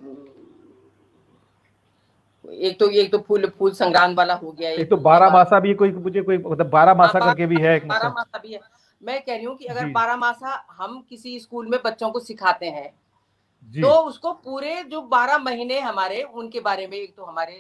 एक तो एक तो फूल फूल संग्राम वाला हो गया, एक एक तो ये बारह वाला। मासा भी कोई मुझे कोई मतलब बारह हाँ, मासा करके भी बारह है एक बारह मतलब। मासा भी है। मैं कह रही हूँ कि अगर जी बारह मासा हम किसी स्कूल में बच्चों को सिखाते हैं, जी। तो उसको पूरे जो बारह महीने हमारे, उनके बारे में, एक तो हमारे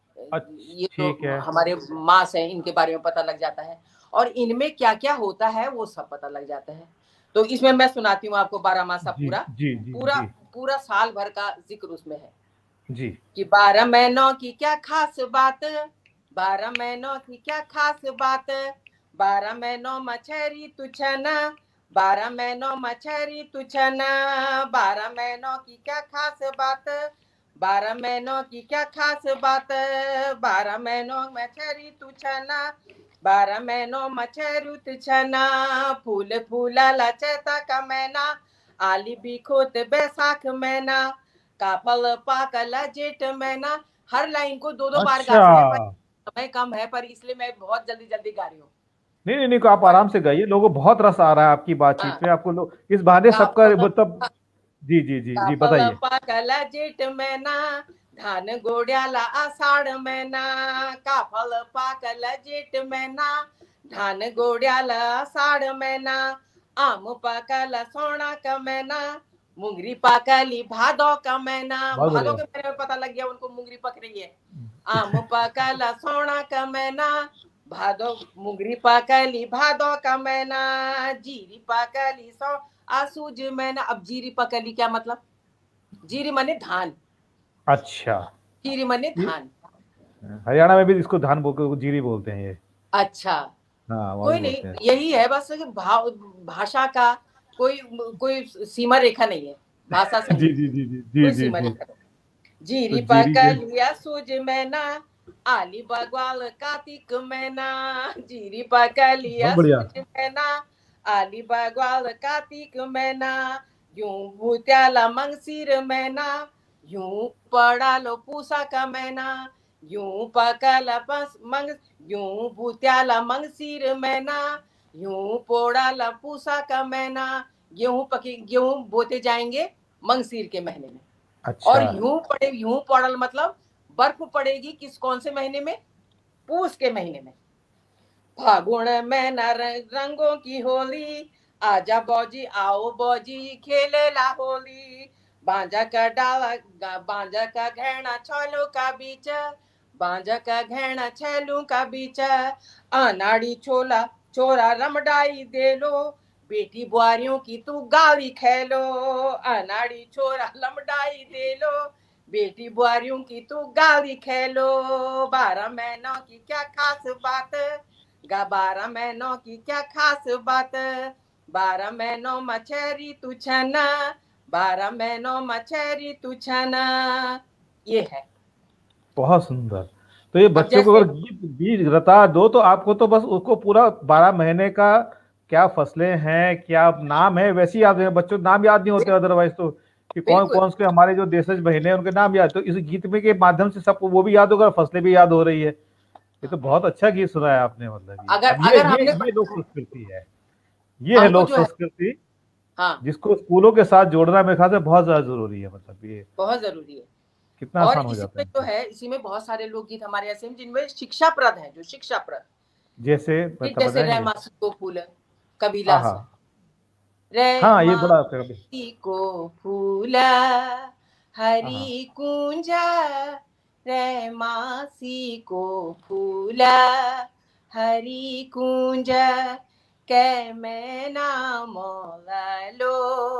अच्छा ये ठीक जो है। हमारे मास है इनके बारे में पता लग जाता है, और इनमें क्या क्या होता है वो सब पता लग जाता है। तो इसमें मैं सुनाती हूँ आपको बारह मासा जी पूरा, जी जी पूरा जी पूरा साल भर का जिक्र उसमें है। जी। कि बारह महीनों की क्या खास बात, बारह महीनों की क्या खास बात, बारह महीनों मछरी तुछना, बारह महीनों मछरी तुछना, बारह महीनों की क्या खास बात, बारह महीनों की क्या खास बात, बारह महीनों मछरी तुछना, बारह महीनों मछरी तुछना, फूल फूला लचता का महीना, आली भी खोत बैसाख महीना, काफल पाकल जेठ महीना। हर लाइन को दो दो बार अच्छा। गाते हैं, पर समय कम है, पर इसलिए मैं बहुत जल्दी जल्दी गा रही हूँ। नहीं नहीं नहीं, आप और आराम से गाइए, लोगों को बहुत रस आ रहा है आपकी बातचीत हाँ, में, आपको लोग इस बहाने सबका काफल मतलब। जी जी जी जी काफल बताइए। पाकल जेठ महीना, धान गोड्याला आषाढ महीना, काफल पाकल जेठ महीना, धान गोड्याला आषाढ महीना, आम पाकल सोना का महीना, मुंगरी पाकली भादो का महीना। बहुत भादो बढ़िया। के महीने में पता लग गया उनको मुंगरी पक रही है। आम पाकल सोना का महीना, भादो मुंगरी पाकली भादो का महीना, जीरी पाकली सो आसूज महीना। अब जीरी पकली क्या मतलब, जीरी मने धान, अच्छा। जीरी मने ये धान। हरियाणा में भी इसको धान बोल जीरी बोलते हैं ये। अच्छा, हाँ वहाँ भी कोई नहीं, बोलते हैं। यही है बस कि भाव, भाषा का कोई कोई सीमा रेखा नहीं है, भाषा जी संगीत जी की जी जी जी कोई जी सीमा जी। रेखा नहीं। तो जीरी जीरी जो। पकलिया सूज महीना, आली बगवाल कार्तिक महीना, जीरी पकलिया बहुत बढ़िया। सूज महीना, आली बगवाल कार्तिक महीना, यूं भूत्याला मंगसीर महीना, यूं पड़ा लो पूसा का मैना, यूं पकला पस मंग, यूं भूत्याला मंगसीर मैना, यूं पोड़ाला पूसा का मैना। गेहूं पकी, गेहूं बोते जाएंगे मंगसीर के महीने में। अच्छा। और यूं पड़े, यूं पड़ल मतलब बर्फ पड़ेगी किस कौन से महीने में? पूस के महीने में। फागुन में न रंगों की होली, आजा बौजी आओ बौजी खेले ला होली। बांजा का डाला, बांजा का घेना छोलो का बीच, बांजा का घेना छेलू का बीच। अनाड़ी छोला छोरा रमडाई दे लो, बेटी बुआरियों की तू गाली खेलो। अनाड़ी छोरा लमडाई दे लो, बेटी बुआरियों की तू गाली खेलो। बारह महीनों की क्या खास बात, गा बारह महीनों की क्या खास बात, बारह महीनों मछेरी तू छना, बारह महीनों मछेरी तू छना। ये है। बहुत सुंदर। तो ये अब बच्चों को जैसे अगर गीत गीत रटा दो तो आपको तो बस उसको पूरा बारह महीने का क्या फसलें हैं, क्या नाम है, वैसे ही याद है। बच्चों को नाम याद नहीं होते अदरवाइज तो, कि कौन बिल्कुल कौन से हमारे जो देशज महीने हैं उनके नाम याद। तो इस गीत में के माध्यम से सबको वो भी याद होगा, फसलें भी याद हो रही है। ये तो बहुत अच्छा गीत सुना है आपने। मतलब ये अगर अब ये अगर ये हमने ये लोक संस्कृति है, ये है हमको लोक जो है, संस्कृति, हाँ जिसको स्कूलों के साथ जोड़ना मेरे ख्याल से बहुत ज्यादा जरूरी है। मतलब ये बहुत जरूरी है। कितना और आसान हो इसी जाता में है जो इनसे। है, इसी में बहुत सारे लोकगीत हमारे ऐसे हैं जिनमें शिक्षाप्रद है, जो शिक्षाप्रद, जैसे कि बता जैसे बताएंगे। रहमासी को फूल हाँ कबीला से, हाँ हाँ, ये बड़ा कभी। रहमासी को फूला हाँ हाँ। हरी कुंजा, रहमासी को फूला हरी कुंजा, कै मैना मौला लो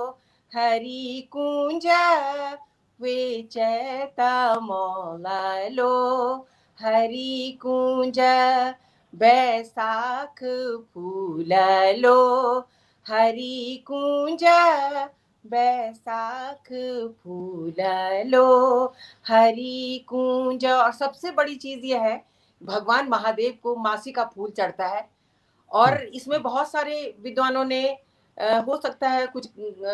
हरी कुंजा, वे चैता मौला लो हरी कुंजा, बैसाख फूला लो हरी कुंजा, बैसाख फूला लो हरी कुंजा। और सबसे बड़ी चीज यह है, भगवान महादेव को मासी का फूल चढ़ता है। और हम्म, इसमें बहुत सारे विद्वानों ने, हो सकता है कुछ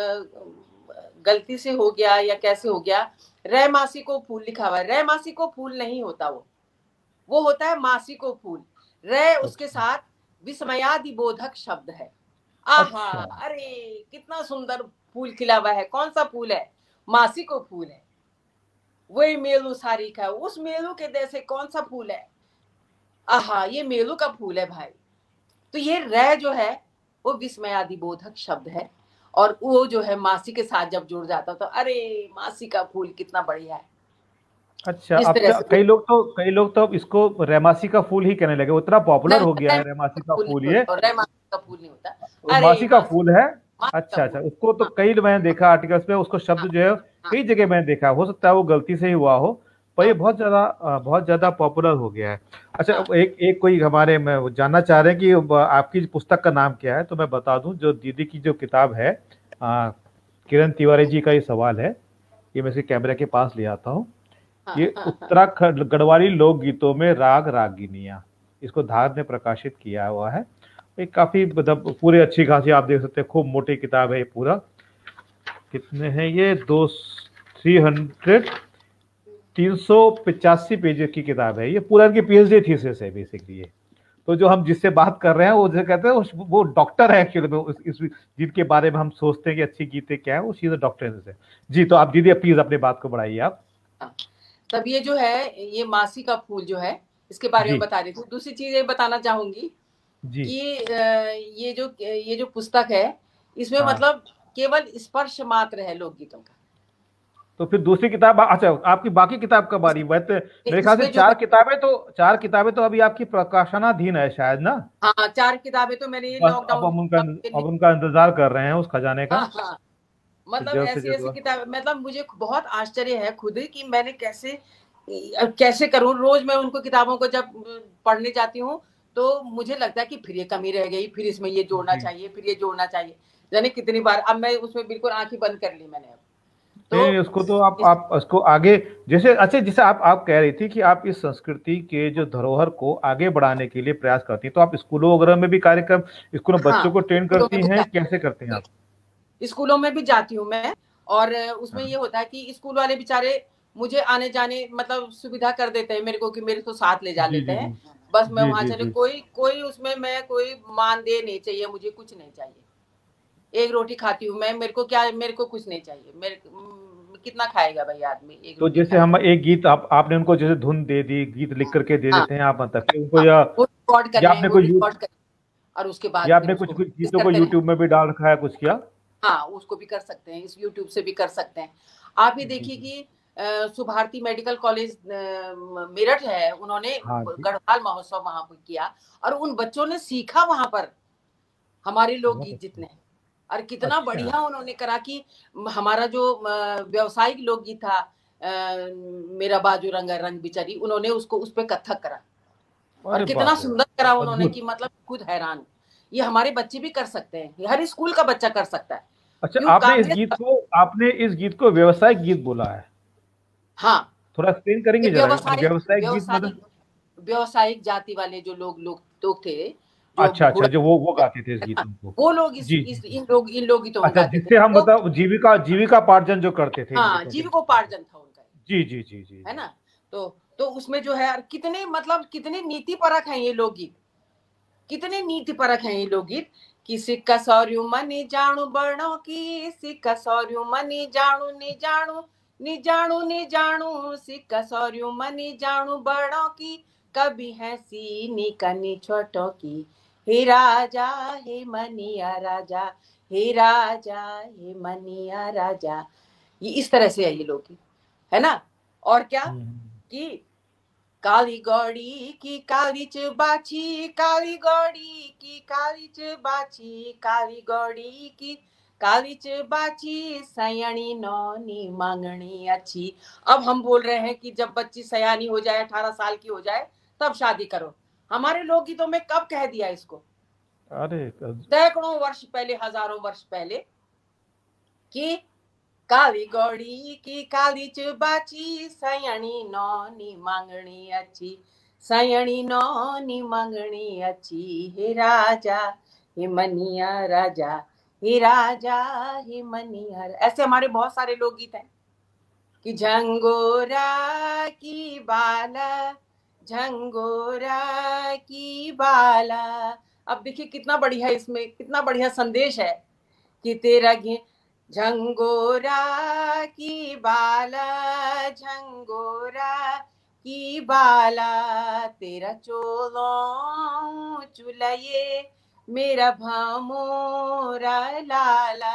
गलती से हो गया या कैसे हो गया, रै मासी को फूल लिखा हुआ है। रै मासी को फूल नहीं होता, वो वो होता है मासी को फूल। रै उसके अच्छा साथ विस्मयादि बोधक शब्द है। आहा, अच्छा। अरे कितना सुंदर फूल खिला हुआ है। कौन सा फूल है? मासी को फूल है। वही मेलू सारी का, उस मेलू के जैसे कौन सा फूल है? आहा, ये मेलू का फूल है भाई। तो ये रै जो है वो विस्मयादि बोधक शब्द है। और वो जो है मासी के साथ जब जुड़ जाता तो अरे मासी का फूल कितना बढ़िया है। अच्छा, इस अब तरह क्या से कई लोग तो कई लोग तो अब इसको रेमासी का फूल ही कहने लगे, उतना पॉपुलर नहीं, हो गया रै है रेमासी मासी का का फूल फूल नहीं ये। होता, रै मासी का फूल नहीं होता। वो अरे मासी का मासी, फूल है। मासी का अच्छा अच्छा, फूल। उसको तो हाँ कई मैंने देखा आर्टिकल्स में, उसको शब्द हाँ जो है हाँ कई जगह मैंने देखा। हो सकता है वो गलती से ही हुआ हो, पर ये हाँ बहुत ज्यादा अ, बहुत ज्यादा पॉपुलर हो गया है। अच्छा, हाँ अब एक एक कोई हमारे में वो जानना चाह रहे हैं कि अब आपकी पुस्तक का नाम क्या है, तो मैं बता दूं जो दीदी की जो किताब है, अ, किरण तिवारी जी का ये सवाल है। ये मैं इसे कैमरे के पास ले आता हूँ। हाँ ये हाँ हाँ उत्तराखंड गढ़वाली लोकगीतों में राग रागिनियां, इसको धार ने प्रकाशित किया हुआ है। ये काफी मतलब पूरे अच्छी खासी, आप देख सकते हैं खूब मोटी किताब है ये पूरा। कितने हैं ये, दो थ्री हंड्रेड तीन सौ पिचासी पेज की किताब है ये। पूरा इनकी पीएचडी थीसिस है बेसिकली ये। तो जो हम जिससे बात कर रहे हैं वो जो कहते हैं वो, वो डॉक्टर है एक्चुअली में, इस, इस जिनके बारे में हम सोचते हैं कि अच्छी गीतें क्या है, वो चीज डॉक्टर है। जी, तो आप दीदी प्लीज अपनी बात को बढ़ाइए आप। हाँ। तब ये जो है, ये मासी का फूल जो है, इसके बारे में जी बता रही थी। दूसरी चीज ये बताना चाहूंगी जी। कि ये जो ये जो पुस्तक है, इसमें हाँ, मतलब केवल स्पर्श मात्र है लोकगीतों का। तो फिर दूसरी किताब, अच्छा आपकी बाकी किताब कब आ रही है? वैसे मेरे ख्याल से इसमें जो चार है, किताबें तो चार किताबें तो अभी आपकी प्रकाशनाधीन है शायद ना। हाँ चार किताबें तो मैंने बस अब लॉकडाउन हम उनका के लिए, अब उनका इंतजार कर रहे हैं उस खजाने का, हाँ हाँ, कि मतलब जल्द से ऐसी ऐसी जल्द। किताब, मतलब मुझे बहुत आश्चर्य है खुद कि मैंने कैसे, अब कैसे करूं। रोज मैं उनको किताबों को जब पढ़ने जाती हूँ तो मुझे लगता है कि फिर ये कमी रह गई, फिर इसमें ये जोड़ना जी, चाहिए, फिर ये जोड़ना चाहिए। जाने कितनी बार अब मैं उसमें बिल्कुल आंखें बंद कर ली मैंने अब। नहीं तो नहीं, उसको तो आप इस, आप उसको आगे, जैसे अच्छा जैसे आप आप कह रही थी कि आप इस संस्कृति के जो धरोहर को आगे बढ़ाने के लिए प्रयास करती हैं, तो आप स्कूलों वगैरह में भी कार्यक्रम, स्कूलों में हाँ बच्चों को ट्रेन स्कूलों में करती भी हैं, जाती कैसे करती हैं आप? हूँ, स्कूलों में भी जाती हूँ मैं। और उसमें ये होता है कि स्कूल वाले बेचारे मुझे आने जाने मतलब सुविधा कर देते हैं मेरे को, कि मेरे को साथ ले जा जी लेते जी हैं, जी बस मैं जी वहां जी चले, जी। कोई कोई उसमें मैं कोई मानदेय नहीं चाहिए, मुझे कुछ नहीं चाहिए। एक रोटी खाती हूँ मैं, मेरे को क्या, मेरे को कुछ नहीं चाहिए, मेरे कितना खाएगा भाई आदमी, एक तो रोटी जैसे हम खाएगा। एक गीत आप आपने उनको जैसे धुन दे दी, गीत लिख करके दे हाँ देते हैं आप, मतलब फिर उनको, हाँ, या वो रिकॉर्ड कर या रहे हैं, आपने वो कोई यू रिकॉर्ड कर, और उसके बाद या फिर आपने कुछ उसको कुछ प्रैक्टिस गीतों को करते रहे। यूट्यूब में भी डाल रखा है, कुछ किया? हाँ, उसको भी कर सकते हैं, इस यूट्यूब से भी कर सकते हैं। आप ये जी देखिए जी। कि सुभारती मेडिकल कॉलेज मेरठ है, उन्होंने हाँ जी। गढ़वाल महोत्सव वहां पर किया, और उन बच्चों ने सीखा वहां पर हमारे बहुत लोकगीत अच्छा। जितने, और कितना अच्छा। बढ़िया उन्होंने करा कि हमारा जो व्यवसायिक लोकगीत था, मेरा बाजू रंगा रंग बिचारी, उन्होंने उसको उस पर कथक करा, और अरे कितना बाप रे सुंदर करा बाप, उन्होंने अद्भुत। कि मतलब खुद हैरान। ये हमारे बच्चे भी कर सकते हैं, हर स्कूल का बच्चा कर सकता है। अच्छा, क्यों आपने इस गीत काबिलियत। को आपने इस गीत को व्यावसायिक गीत बोला है? हाँ, थोड़ा एक्सप्लेन ये करेंगे जरा, व्यवसायिक व्यावसायिक गीत व्यवसायिक मतलब? व्यवसायिक जाति वाले जो लोग लोग लोग थे, जो अच्छा अच्छा, बुढ़ा, जो वो वो गाते थे इस है ना, गीतों को। वो लोग इस, जी जी इस जी। इन लोग इन लोकगीतों में अच्छा, गाते थे जिससे हम तो। मतलब जीविका जीविकापार्जन जो करते थे इन हाँ, गीतों के माध्यम से। जीविकोपार्जन था उनका, जी जी जी जी है जी। ना। तो तो उसमें जो है कितने मतलब कितने नीति परक हैं ये लोकगीत, कितने नीति परक हैं ये लोकगीत। कि सिक्का सौर्यू मनी जाणु बर्णों की, सिक्का सौर्यू मनी जाणु नि जाणु नि जाणु नि जाणु, सिक्का सौर्यू मनी जाणु बर्णों की, कभी है सीनी कनी छोटों की, हे राजा हे मनिया राजा, हे राजा हे मनिया राजा। ये इस तरह से है ये लोकगीत, है ना। और क्या हम्म। कि काली गौड़ी की कालीच बाछी, काली गौड़ी की कालीच बाछी, काली गौड़ी की कालीच बाछी, सयानी नौनी मांगनी अच्छी। अब हम बोल रहे हैं कि जब बच्ची सयानी हो जाए, अठारह साल की हो जाए, तब शादी करो। हमारे लोकगीतों में कब कह दिया इसको? अरे सैकड़ों वर्ष पहले, हजारों वर्ष पहले, कि काली गौड़ी की कालीच बाची, सयानी नौनी मांगनी अच्छी, सयानी नौनी मांगनी अच्छी, हे राजा हे मनिया राजा, हे राजा हे मनिया। ऐसे हमारे बहुत सारे लोकगीत हैं कि झंगोरा की बाला, झंगोरा की बाला। अब देखिए कितना बढ़िया, इसमें कितना बढ़िया संदेश है कि तेरा घे झंगोरा की बाला, झंगोरा की बाला, तेरा चोलों चुलाए, मेरा भामोरा लाला,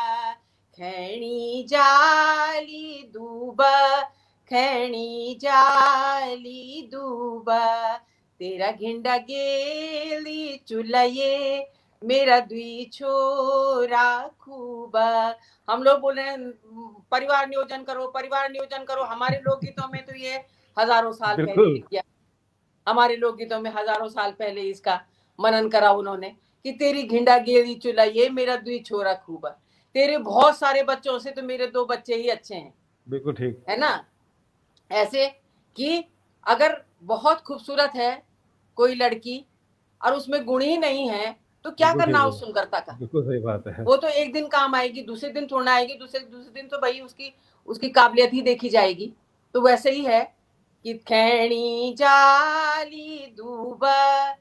खैणी जाली दूबा, खैणी जाली दूबा, तेरा घिंडा गेली चुलाए, मेरा द्वि छोरा खूब। हम लोग बोल रहे हैं परिवार नियोजन करो, परिवार नियोजन करो। हमारे लोकगीतों में तो ये हजारों साल पहले बिल्कुल। लिख दिया, हमारे लोकगीतों में हजारों साल पहले इसका मनन करा उन्होंने कि तेरी घिंडा गेरी चुला ये, मेरा दुई छोरा खूब, तेरे बहुत सारे बच्चों से तो मेरे दो बच्चे ही अच्छे हैं, बिल्कुल ठीक। है ना। ऐसे कि अगर बहुत खूबसूरत है कोई लड़की और उसमें गुण ही नहीं है, तो क्या बिल्कुल ठीक करना है। उस सुंदरता का? बिल्कुल सही बात है। वो तो एक दिन काम आएगी, दूसरे दिन थोड़ा आएगी, दूसरे दूसरे दिन तो भाई उसकी उसकी काबिलियत ही देखी जाएगी। तो वैसे ही है कि खैणी जाली दूबा,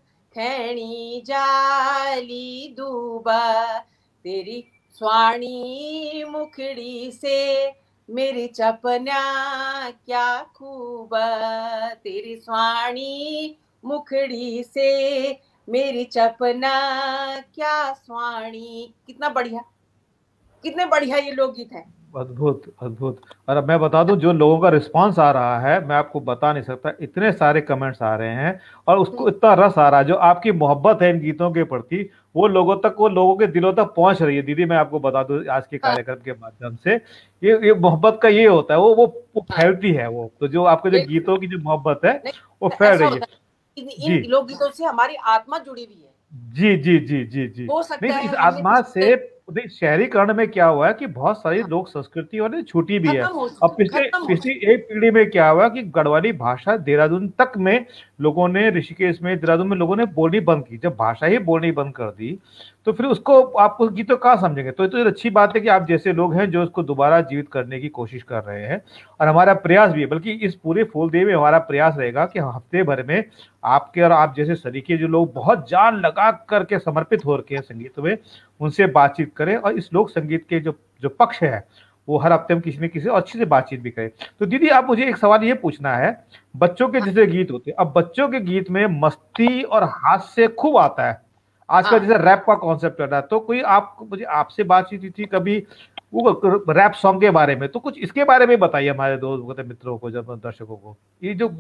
खैणी जाली दूबा, तेरी स्वाणी मुखड़ी से मेरी चपना क्या खूब, तेरी स्वाणी मुखड़ी से मेरी चपना क्या स्वाणी। कितना बढ़िया, कितने बढ़िया ये लोकगीत हैं। अद्भुत अद्भुत। और अब मैं बता दूं, जो लोगों का रिस्पांस आ रहा है, मैं आपको बता नहीं सकता, इतने सारे कमेंट्स आ रहे हैं, और उसको इतना रस आ रहा है, जो आपकी मोहब्बत है इन गीतों के प्रति, वो लोगों तक, वो लोगों के दिलों तक पहुंच रही है। दीदी मैं आपको बता दूं, आज के हाँ, कार्यक्रम के माध्यम से, ये ये मोहब्बत का ये होता है, वो वो, वो हाँ, फैलती है, वो तो जो आपके जो एक गीतों की जो मोहब्बत है, वो नहीं, फैल ऐसा रही है। होता है इन जी इन लोकगीतों से हमारी आत्मा जुड़ी हुई है। जी जी जी जी जी। हो नहीं सकता तो है इस हमने आत्मा पिछले, से देखिए, शहरीकरण में क्या हुआ है कि बहुत सारी हाँ, लोक संस्कृति और ये छूटी भी है। खत्म हो अब चुकी, पिछले खत्म हो पिछली चुकी। एक पीढ़ी में क्या हुआ कि गढ़वाली भाषा देहरादून तक में लोगों ने, ऋषिकेश में, देहरादून में लोगों ने बोलनी बंद की। जब भाषा ही बोलनी बंद कर दी तो फिर उसको आप उस गीत को कहाँ समझेंगे। तो ये तो अच्छी बात है कि आप जैसे लोग हैं जो उसको दोबारा जीवित करने की कोशिश कर रहे हैं, और हमारा प्रयास भी है, बल्कि इस पूरे फूलदेवी में हमारा प्रयास रहेगा कि हफ्ते भर में आपके और आप जैसे सरीखे जो लोग बहुत जान लगा करके समर्पित हो रखे हैं संगीत में, उनसे बातचीत करें, और इस लोक संगीत के जो जो पक्ष है वो हर हफ्ते हम किसी न किसी अच्छी से बातचीत भी करें। तो दीदी, आप मुझे एक सवाल ये पूछना है, बच्चों के हाँ, जैसे गीत होते हैं, अब बच्चों के गीत में मस्ती और हास्य खूब आता है। आजकल हाँ, जैसे रैप का कॉन्सेप्ट चल रहा है, तो कोई आप मुझे आपसे बातचीत हुई थी कभी वो रैप सॉन्ग के बारे में, तो कुछ इसके बारे में बताइए हमारे दोस्त मित्रों को, जब दर्शकों को, ये जो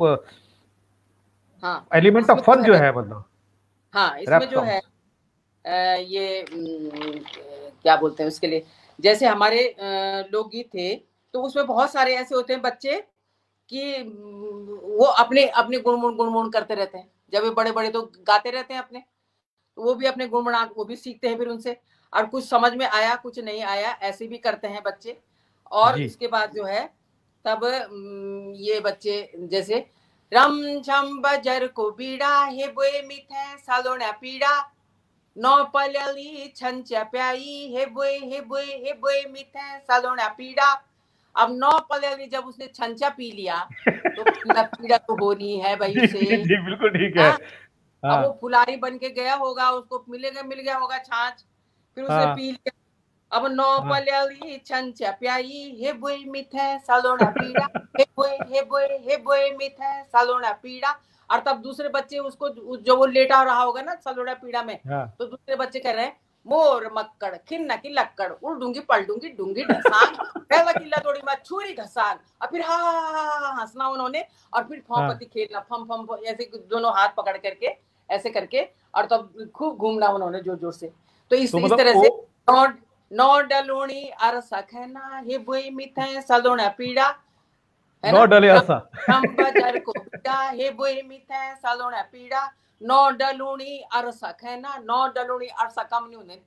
हाँ, एलिमेंट इसमें ऑफ जो फन जो है, है, मतलब हाँ, इसमें रैप जो है सॉन्ग्स। अ, ये उम, क्या बोलते हैं उसके लिए, जैसे हमारे अ, लोकगीत थे, तो उसमें बहुत सारे ऐसे होते हैं बच्चे कि उम, वो अपने अपने गुणमुण गुणमुण करते रहते हैं। जब ये बड़े-बड़े तो गाते रहते हैं अपने, तो वो भी अपने गुणगुणान वो भी सीखते हैं फिर उनसे, और कुछ समझ में आया, कुछ नहीं आया, ऐसे भी करते हैं बच्चे। और जी। इसके बाद जो है तब उम, ये बच्चे जैसे रम झम बजर को बीड़ा, हे बोए मिठे सालोण्या पीड़ा, नौ पलली छंचा प्याई, हे बोए हे बोए हे बोए मिठे सालोण्या पीड़ा। अब नौ पलली जब उसने छंचा पी लिया, तो पीड़ा पीड़ा तो होनी है भाई जी उसे। जी जी, बिल्कुल ठीक है। हाँ, अब हाँ वो फुलारी बन के गया होगा, उसको मिलेगा मिल गया होगा छाछ, फिर उसने हाँ पी लिया। अब नौ हाँ पलली छंचा प्याई, हे बोए मिठे सालोण्या पीड़ा, हे बोए हे बोए हे बोए मिठे सालोण्या पीड़ा। और तब दूसरे बच्चे उसको, जो वो लेटा रहा होगा ना सालोण्या पीड़ा में, हाँ। तो दूसरे बच्चे कह रहे हैं, मोर मक्कड़ खिन्ना की लक्कड़, उड़ डूंगी पल डूंगी डूंगी ढसांग, पहला किला तोड़ी मैं छुरी घसांग। और फिर हा हा हा हा हा हंसना उन्होंने, और फिर हाँ, फौपति खेलना, फम फम फम, ऐसे दोनों हाथ पकड़ करके ऐसे करके, और तब खूब घूमना उन्होंने जोर जोर से। तो इस तो इस मतलब तरह ओ से नौ नौ डलूणी अर सखना, हे बुई मिथे सलोना पीड़ा, है नौ ना। डले रम असा। रम बजर को पीड़ा, हे बुई मिथे सलोना पीड़ा, नौ डलूणी अर सखना, नौ डलूणी अर सकम नहीं होने,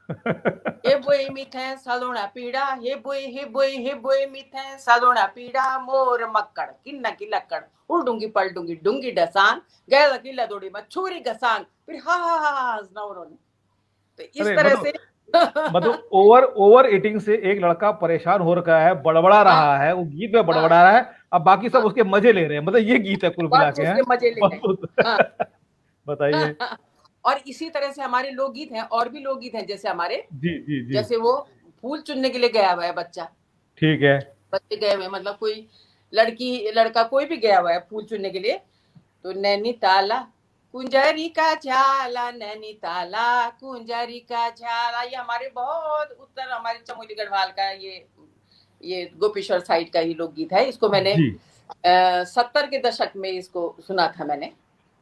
हे बुई मिथे सलोना पीड़ा, हे बुई हे बुई हे बुई मिथे सलोना पीड़ा, मोर मक्कड़ किन्ना की लक्कड़, उड़ डूंगी पल डूंगी डूंगी डसान, गैल की लदोड़ी में छुरी घसान, फिर हा हा हा हा हंसना उन्होंने। तो इस अरे तरह मतलब से मतलब ओवर ओवर ईटिंग से एक लड़का परेशान हो रखा है, बड़बड़ा हाँ, रहा है, वो गीत में हाँ, बड़बड़ा रहा है, अब बाकी सब हाँ, उसके मजे ले रहे हैं, मतलब ये गीत है कुल मिला बस के, हैं। उसके मजे ले रहे हैं। हाँ। बताइए। और इसी तरह से हमारे लोकगीत हैं, और भी लोकगीत हैं, जैसे हमारे, जी जी जी। जैसे वो फूल चुनने के लिए गया हुआ है बच्चा, ठीक है। बच्चे गए हुए हैं, मतलब कोई लड़की लड़का कोई भी गया हुआ है फूल चुनने के लिए, तो नैनीताला कुंजरी का झाला, नैनीताला कुंजरी का झाला, ये हमारे बहुत उत्तर, हमारे चमोली गढ़वाल का ये ये गोपेश्वर साइड का ये लोकगीत है। इसको मैंने जी। सत्तर के दशक में इसको सुना था मैंने।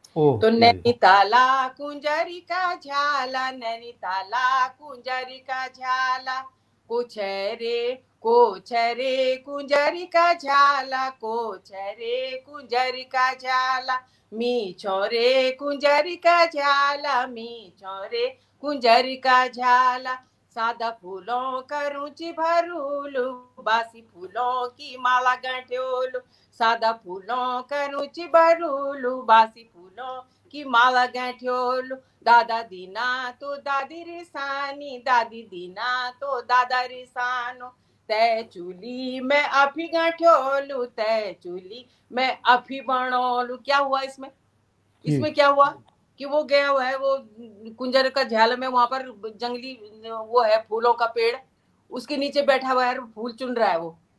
तो ओके। नैनीताला कुंजरी का झाला, नैनीताला कुंजरी का झाला, कुछ रे कुछ रे कुंजरी का झाला, कुछ रे कुंजरी का झाला, मी छोरे कुंजरी का झाला, मी छोरे कुंजरी का झाला, सादा फूलों का रुचि भरूलू, बासी फूलों की माला गठोलू, सादा फूलों का रुचि भरूलू, बासी फूलों की माला गठोलू, दादा दीना तो दादी रिसानी, दादी दीना तो दादा रिसानो, तय चूली में अभी गठोलू, तय चूली में अभी बनोलू। क्या हुआ इसमें, जी इसमें क्या हुआ कि वो गया हुआ है, वो कुंजर का झाल में, वहां पर जंगली वो है फूलों का पेड़, उसके नीचे बैठा हुआ है, फूल चुन रहा है वो।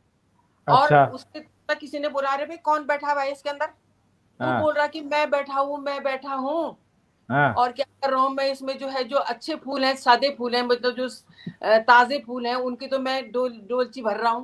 और अच्छा। उसके तक किसी ने बोला, अरे भाई कौन बैठा हुआ है इसके अंदर, तो हाँ बोल रहा कि मैं बैठा हूँ, मैं बैठा हूँ, हाँ। और क्या कर रहा हूँ मैं, इसमें जो है जो अच्छे फूल हैं, सादे फूल हैं, मतलब जो ताजे फूल हैं, उनकी तो मैं डोल डोलची भर रहा हूँ,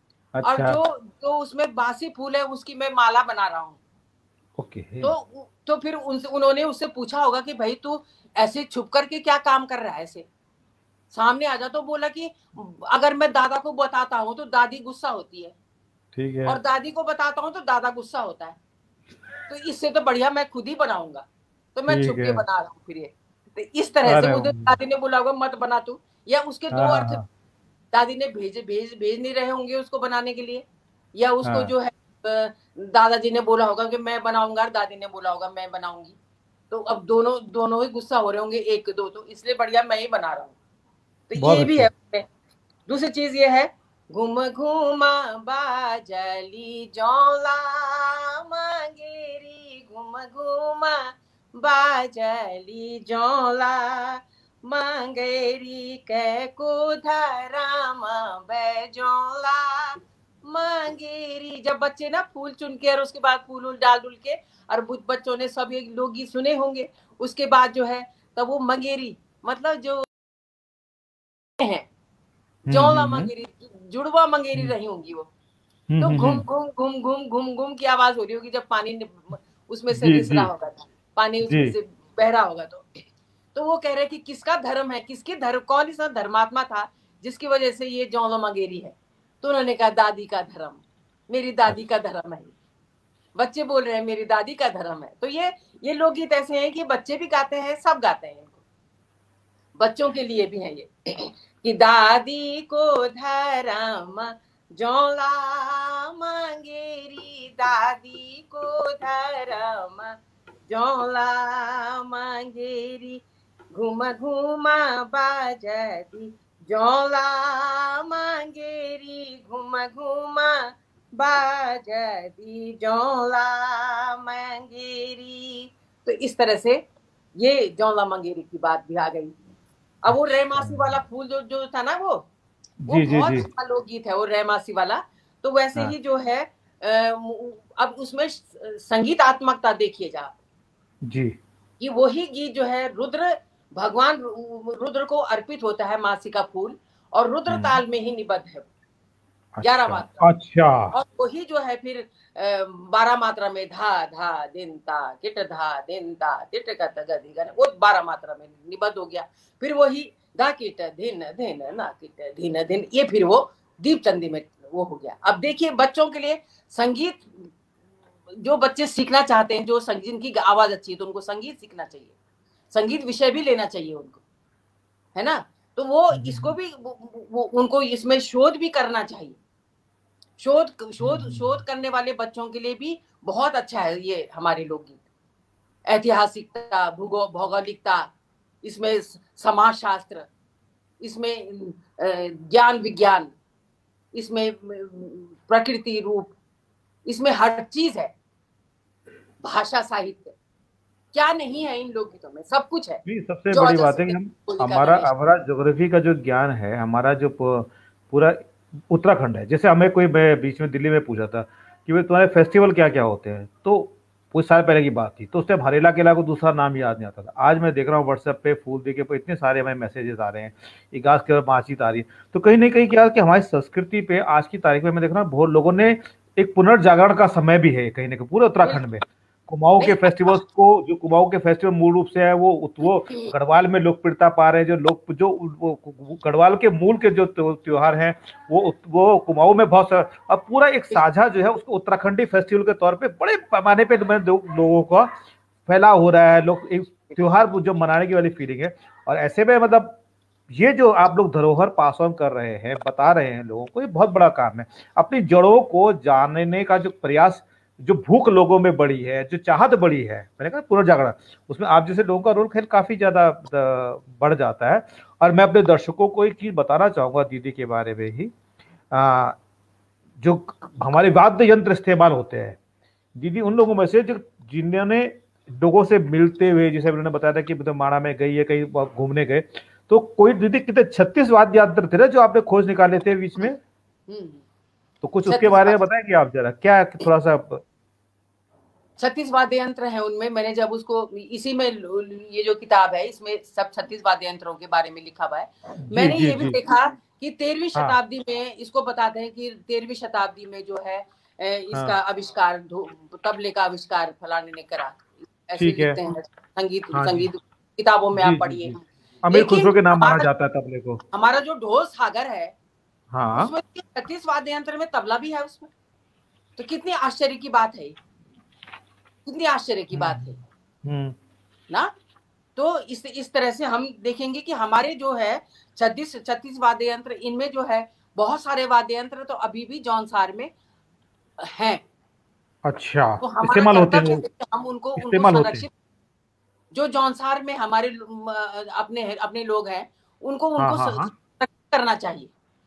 और अच्छा। जो जो उसमें बासी फूल है उसकी मैं माला बना रहा हूँ। ओके। तो तो फिर उनसे उन्होंने उससे पूछा होगा कि भाई तू ऐसे छुप करके क्या काम कर रहा है, ऐसे सामने आ जा। तो बोला कि अगर मैं दादा को बताता हूँ तो दादी गुस्सा होती है, ठीक है। और दादी को बताता हूँ तो दादा गुस्सा होता है, तो इससे तो बढ़िया मैं खुद ही बनाऊंगा, तो मैं ठीक छुप है। के बना रहा हूँ फिर ये। तो इस तरह से अरे मुझे दादी ने बोला होगा मत बना तू, या उसके दो हाँ अर्थ हाँ दादी ने भेज भेज भेज नहीं रहे होंगे उसको बनाने के लिए, या उसको हाँ जो है दादाजी ने बोला होगा कि मैं बनाऊंगा और दादी ने बोला होगा मैं बनाऊंगी। तो अब दोनों दोनों ही गुस्सा हो रहे होंगे एक दो, तो इसलिए बढ़िया मैं ही बना रहा हूँ। तो बहुत ये भी अच्छे। है। दूसरी चीज ये है, घूम घूमा बाजली जौला मंगेरी, घूम घूमा बाजली जौला मंगेरी के कुधराम बैजौला मंगेरी। जब बच्चे ना फूल चुन के और उसके बाद फूल उल डाल डुल के, और बच्चों ने सब लोग गीत सुने होंगे, उसके बाद जो है तब वो मंगेरी मतलब जो है जौला मंगेरी, जुड़वा मंगेरी रही होंगी वो। तो घूम घूम घूम घूम घूम घूम की आवाज हो रही होगी जब पानी उसमें से जी रिस जी रहा होगा, पानी उसमें जी से बह रहा होगा। तो तो वो कह रहे कि किसका धर्म है, किसकी धर्म, कौन सा धर्मात्मा था जिसकी वजह से ये जौला मंगेरी है। तो उन्होंने कहा दादी का धर्म, मेरी दादी का धर्म है। बच्चे बोल रहे हैं मेरी दादी का धर्म है। तो ये ये लोकगीत ऐसे हैं कि बच्चे भी गाते हैं, सब गाते हैं इनको, बच्चों के लिए भी है ये कि दादी को धर्म जौला मंगेरी, दादी को धर्म जौला मंगेरी, घूम घूमा बाजती जौला मंगेरी, घूम घूमा बाजती जौला मंगेरी। तो इस तरह से ये जौला मंगेरी की बात भी आ गई। अब वो रेमासी वाला फूल जो जो था ना, वो वो जी जी बहुत जी अच्छा लोकगीत है वो रेमासी वाला। तो वैसे हाँ ही जो है अब उसमें संगीतात्मकता देखिए जा जी कि वही गीत जो है रुद्र भगवान रुद्र को अर्पित होता है, मासी का फूल, और रुद्र ताल में ही निबद्ध है ग्यारह अच्छा मात्रा। अच्छा और वही जो है फिर बारह मात्रा में धा धा दिन ता किट धा दिन ता तिट कत गधि गन, वो बारह मात्रा में निबद्ध हो गया। फिर वही धा किट धिन धिन ना किट धिन धिन, ये फिर वो दीप चंदी में वो हो गया। अब देखिए बच्चों के लिए संगीत, जो बच्चे सीखना चाहते हैं, जो संगीत की आवाज अच्छी है तो उनको संगीत सीखना चाहिए, संगीत विषय भी लेना चाहिए उनको, है ना। तो वो इसको भी वो, वो, उनको इसमें शोध भी करना चाहिए। शोध शोध शोध करने वाले बच्चों के लिए भी बहुत अच्छा है ये हमारे लोकगीत। ऐतिहासिकता, भूगो भौगोलिकता, इसमें समाज शास्त्र, इसमें ज्ञान विज्ञान, इसमें प्रकृति रूप, इसमें हर चीज है। भाषा साहित्य क्या नहीं है इन लोकगीतों में, सब कुछ है। नहीं, सबसे बड़ी बात है कि हम हमारा हमारा ज्योग्राफी का जो ज्ञान है, हमारा जो पूरा उत्तराखंड है। जैसे हमें कोई बीच में दिल्ली में पूछा था कि भाई तुम्हारे फेस्टिवल क्या क्या होते हैं, तो कुछ साल पहले की बात थी, तो उससे हरेला केला को दूसरा नाम याद नहीं आता था। आज मैं देख रहा हूँ व्हाट्सएप पे फूल दे के इतने सारे हमें मैसेजेस आ रहे हैं, इगास के और बातचीत आ रही है। तो कहीं ना कहीं क्या कि हमारी संस्कृति पे आज की तारीख में मैं देख रहा हूँ बहुत लोगों ने एक पुनर्जागरण का समय भी है कहीं ना कहीं पूरे उत्तराखंड में। कुमाऊं के फेस्टिवल्स को, जो कुमाऊं के फेस्टिवल मूल रूप से है वो वो गढ़वाल में लोकप्रियता पा रहे हैं। जो लोग जो गढ़वाल के मूल के जो त्योहार हैं वो वो कुमाऊं में बहुत, अब पूरा एक साझा जो है उसको उत्तराखंडी फेस्टिवल के तौर पे बड़े पैमाने पे लोगों का फैलाव हो रहा है। लोग एक त्योहार जो मनाने की वाली फीलिंग है। और ऐसे में मतलब ये जो आप लोग धरोहर पास ऑन कर रहे हैं, बता रहे हैं लोगों को, ये बहुत बड़ा काम है। अपनी जड़ों को जानने का जो प्रयास, जो भूख लोगों में बढ़ी है, जो चाहत बढ़ी है, मैंने कहा पुनर्जागरण, उसमें आप जैसे लोगों का रोल खेल काफी ज्यादा बढ़ जाता है। और मैं अपने दर्शकों को एक चीज बताना चाहूंगा दीदी के बारे में ही, आ, जो हमारे वाद्य यंत्र इस्तेमाल होते हैं, दीदी उन लोगों में से जो जिन्होंने लोगों से मिलते हुए, जैसे उन्होंने बताया था कि माड़ा में गई है, कहीं घूमने गए, तो कोई दीदी कितने छत्तीस वाद्य यंत्र थे जो आपने खोज निकाले थे बीच में, तो कुछ उसके बारे में बताएंगे आप जरा, क्या थोड़ा सा। छत्तीस वाद्य यंत्र है उनमें। मैंने जब उसको, इसी में ये जो किताब है इसमें सब छत्तीस वाद्य यंत्रों के बारे में लिखा हुआ है। मैंने जी, ये जी, भी देखा कि तेरहवीं शताब्दी में, इसको बताते हैं कि तेरहवीं शताब्दी में जो है इसका आविष्कार, तबले का आविष्कार फलाने ने करा, ऐसे लिखते हैं संगीत संगीत किताबों में आप पढ़िए। अमीर खुसरो के नाम माना जाता है तबले को। हमारा जो ढोल सागर है, हाँ, उसमें छत्तीस वाद्य यंत्र में तबला भी है उसमें। तो कितनी आश्चर्य की बात है, कितनी आश्चर्य की बात है ना। तो इस इस तरह से हम देखेंगे कि हमारे जो है छत्तीस छत्तीस वाद्य यंत्र, इनमें जो है बहुत सारे वाद्य यंत्र तो अभी भी जौनसार में हैं। अच्छा, तो हमारा इस्तेमाल होते हैं कर्तव्य वो, है कि हम उनको उनको इस्तेमाल होते हैं। संरक्षित, जो जौनसार में हमारे अपने अपने लोग हैं उनको हाँ उनको हाँ हाँ संरक्षित करना चाहिए।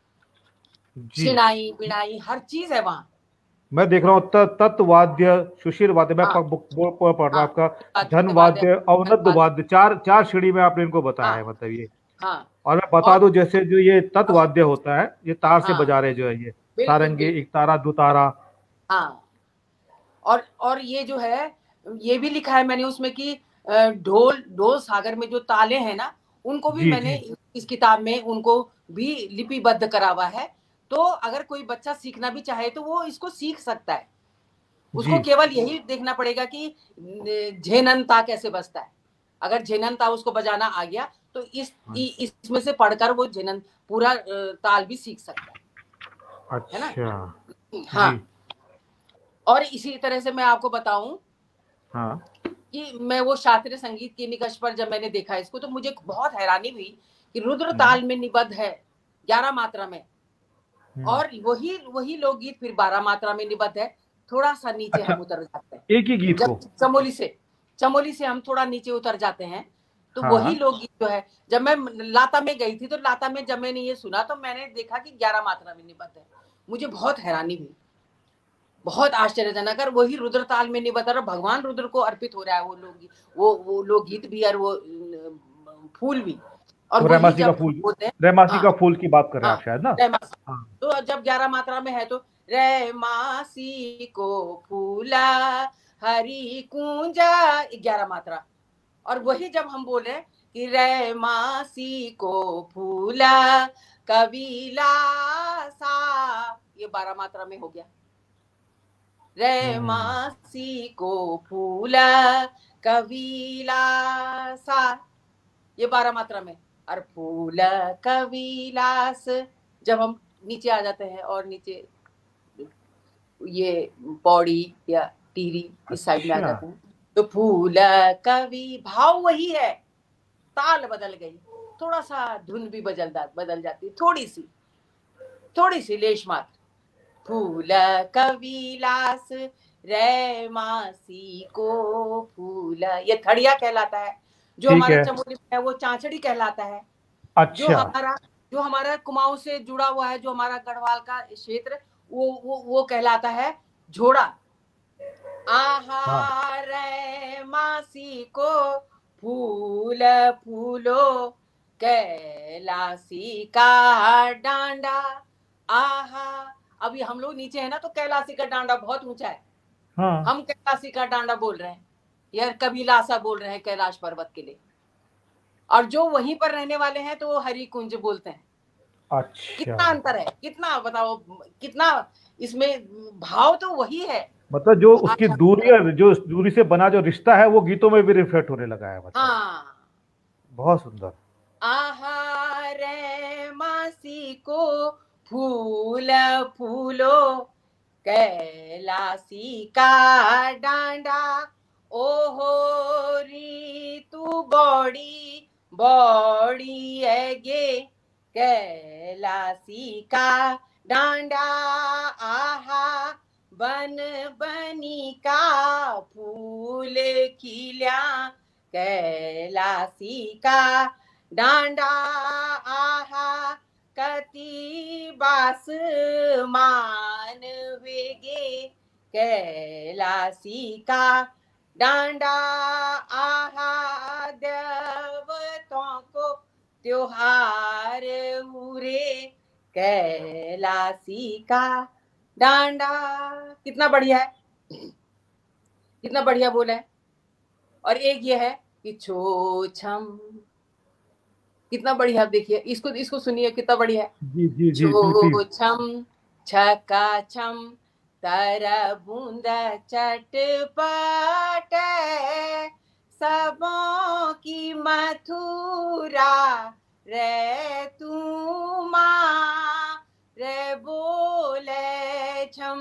जी। सिनाई बिनाई हर चीज है वहाँ। मैं देख रहा हूँ त- तत्वाद्य, सुशील वाद्य, मैं हाँ प- बुक बोर्ड पर पढ़ रहा हूँ हाँ, आपका, धन वाद्य वाद्य वाद्य, अवनद वाद्य, वाद्य, चार चार श्रेणी में आपने इनको बताया हाँ है, मतलब ये। हाँ। और मैं बता और दूं, जैसे जो ये तत्वाद्य होता है, ये तार से हाँ बजा रहे जो है ये, बिल्कुल सारंगी, बिल्कुल, एक तारा, दो तारा। हाँ। और और ये जो है, ये भी लिखा है मैंने उसमें कि अ, ढोल ढोल सागर में जो ताले हैं ना, उनको भी जी मैंने जी इस किताब में उनको भी लिपिबद्ध करा हुआ है। तो अगर कोई बच्चा सीखना भी चाहे तो वो इसको सीख सकता है। जी। उसको केवल यही देखना पड़ेगा कि झेननता कैसे बजता है। अगर झेननता उसको बजाना आ गया तो इस हाँ, इसमें से पढ़कर वो झेनन पूरा अ, ताल भी सीख सकता है है ना। अच्छा। हाँ। जी। और इसी तरह से मैं आपको बताऊं हाँ। कि मैं वो शास्त्रीय संगीत के निकष पर जब मैंने देखा इसको, तो मुझे बहुत हैरानी हुई कि रुद्र हम्म ताल में निबद्ध है ग्यारह मात्रा में, हम्म। और वही वही लोकगीत फिर बारह मात्रा में निबद्ध है। थोड़ा सा नीचे अच्छा, हम उतर जाते हैं, एक ही गीत जब को। चमोली से चमोली से हम थोड़ा नीचे उतर जाते हैं, तो वही हाँ। लोकगीत जो है, जब मैं लाता में गई थी तो लाता में जब मैंने ये सुना तो मैंने देखा कि ग्यारह मात्रा में निबद्ध है। मुझे बहुत हैरानी हुई, बहुत आश्चर्यजनक। और वही रुद्र ताल में निबद्ध और भगवान रुद्र को अर्पित हो रहा है वो लोग, वो वो लोकगीत भी और वो अ, फूल भी। और वो वही रैमासी का जब हम फूल, बोलते हैं, रैमासी हाँ का फूल की बात कर रहे हैं हाँ, आप शायद ना। रे मासी, हाँ। तो जब ग्यारह मात्रा में है तो रे मासी को फूला हरी कुंजा, ग्यारह मात्रा। और वही जब हम बोले कि रे मासी को फूला कबीला सा, ये बारह मात्रा में हो गया। रे हम्म। मासी को फूला कबीला सा, ये बारह मात्रा में। और फूल कविलास, जब हम नीचे आ जाते हैं और नीचे ये पौड़ी या टीरी इस साइड में आ अच्छा। जाते हैं, तो फूल कवि, भाव वही है, ताल बदल गई, थोड़ा सा धुन भी बदल बदल जाती, थोड़ी सी थोड़ी सी लेश मात्र। फूल कविलास रे मासी को फूल, ये थड़िया कहलाता है। जो ठीक हमारा है। चमोली में है वो चांचड़ी कहलाता है। जो अच्छा। हमारा जो हमारा कुमाऊं से जुड़ा हुआ है, जो हमारा गढ़वाल का क्षेत्र, वो वो वो कहलाता है झोड़ा। हाँ। आहार मासी को फूल फूलो कैलासी का डांडा। आहा, अभी हम लोग नीचे है ना, तो कैलाशी का डांडा बहुत ऊंचा है, हाँ। हम कैलाशी का डांडा बोल रहे हैं, यार कबीलासा बोल रहे हैं कैलाश पर्वत के लिए। और जो वहीं पर रहने वाले हैं तो वो हरी कुंज बोलते हैं। अच्छा, कितना अंतर है, कितना बताओ, कितना इसमें भाव तो वही है, मतलब जो उसकी भाषा दूरी अलग। और जो उस दूरी से बना जो रिश्ता है वो गीतों में भी रिफ्लेक्ट होने लगा है, मतलब। हाँ, बहुत सुंदर। आहार मासी को फूल फूलो कैलासी का डांडा। ओहो री तू बड़ी बड़ी है गे कैलासी का डांडा। आहा, बन बनी का फूल खिल्या कैलासी का डांडा। आहा, कति बास मान वेगे कैलासी का डांडा। आहा, देवताओं को त्योहार उरे कैलासी का डांडा। कितना बढ़िया है, कितना बढ़िया बोला है। और एक ये है कि छो छम, कितना बढ़िया, आप देखिए इसको इसको सुनिए, कितना बढ़िया है। जी जी जी, छो प्लीज। छम छका छम तर बूंद चटपट सबों की मथुरा रे तू माँ रे बोले छम।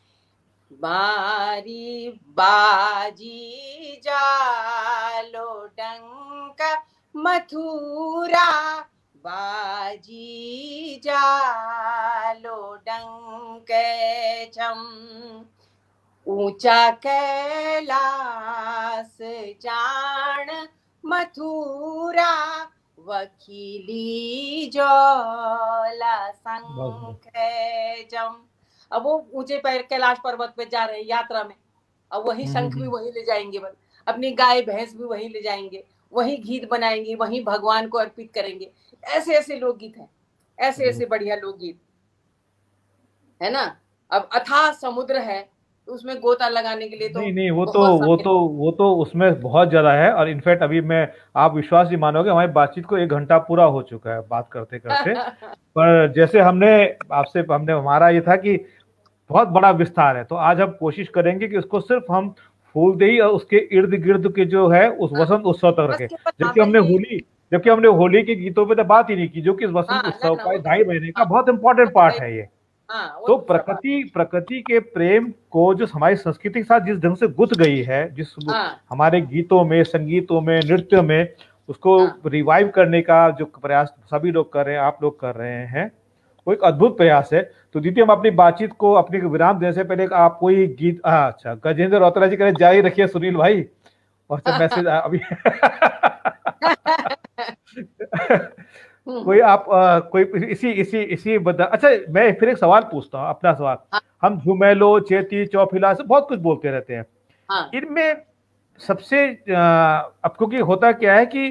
बारी बाजी जालो डंक मथुरा बाजी जालो डंक छम ऊंचा कैलास जान मथुरा वकीली जोला संख जम। अब वो ऊंचे पैर कैलाश पर्वत पे जा रहे हैं यात्रा में, अब वही शंख भी वही ले जाएंगे, अपनी गाय भैंस भी वही ले जाएंगे, वही गीत बनाएंगे, वही भगवान को अर्पित करेंगे। ऐसे ऐसे लोकगीत हैं, ऐसे ऐसे बढ़िया लोकगीत है ना। अब अथाह समुद्र है तो उसमें गोता लगाने के लिए तो नहीं नहीं, वो तो वो तो वो तो उसमें बहुत ज्यादा है। और इनफैक्ट अभी मैं, आप विश्वास नहीं मानोगे, हमारी बातचीत को एक घंटा पूरा हो चुका है बात करते करते। पर जैसे हमने आपसे हमने हमारा ये था कि बहुत बड़ा विस्तार है, तो आज हम कोशिश करेंगे कि उसको सिर्फ हम फूलदेई और उसके इर्द गिर्द के जो है उस वसंत उत्सव तक रखें। जबकि हमने होली जबकि हमने होली के गीतों पे तो बात ही नहीं की, जो कि इस वसंत उत्सव का ढाई महीने का बहुत इंपॉर्टेंट पार्ट है ये। तो प्रकृति प्रकृति के प्रेम को जो हमारी संस्कृति के साथ जिस ढंग से गुथ गई है, जिस हमारे गीतों में, संगीतों में, नृत्य में, उसको रिवाइव करने का जो प्रयास सभी लोग कर रहे हैं, आप लोग कर रहे हैं, वो एक अद्भुत प्रयास है। तो दीदी, हम अपनी बातचीत को अपने विराम देने से पहले आप कोई गीत, अच्छा गजेंद्र रौतेला जी कह रहे जारी रखिए सुनील भाई, और जब मैसेज अभी कोई आप आ, कोई इसी इसी इसी बता। अच्छा, मैं फिर एक सवाल पूछता हूँ, अपना सवाल। हाँ। हम झुमेलो, चेती, चौफिला से बहुत कुछ बोलते रहते हैं। हाँ। इनमें सबसे अब क्योंकि होता क्या है कि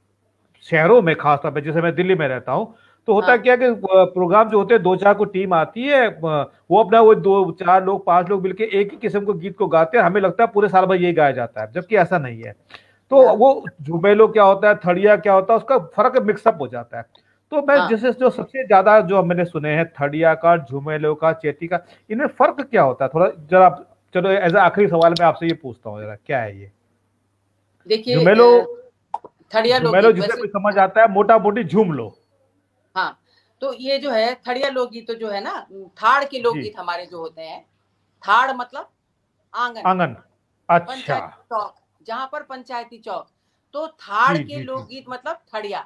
शहरों में खासतौर पर, जैसे मैं दिल्ली में रहता हूँ, तो होता हाँ। क्या कि प्रोग्राम जो होते हैं, दो चार को टीम आती है, वो अपना वो दो चार लोग पांच लोग मिलकर एक ही किस्म को गीत को गाते हैं, हमें लगता है पूरे साल भर यही गाया जाता है, जबकि ऐसा नहीं है। तो वो झुमेलो क्या होता है, थड़िया क्या होता है, उसका फर्क मिक्सअप हो जाता है। तो मैं हाँ। जैसे जो सबसे ज्यादा जो मैंने सुने हैं, थड़िया का, झुमेलो का, चेती का, इनमें फर्क क्या होता है? थोड़ा जरा, चलो एज आखिरी सवाल मैं आपसे ये पूछता हूँ, जरा क्या है ये? देखिए, झुमेलो, थड़िया झुमेलो जिसे कोई समझ आता है, मोटा मोटी झूम लो। हाँ, तो ये जो है थड़िया लोकगीत, तो जो है ना, थाड़ के लोकगीत हमारे जो होते हैं, थाड़ मतलब आंगन, आंगन, अच्छा, पंचायती चौक, जहां पर पंचायती चौक, तो थाड़ के लोकगीत मतलब थड़िया,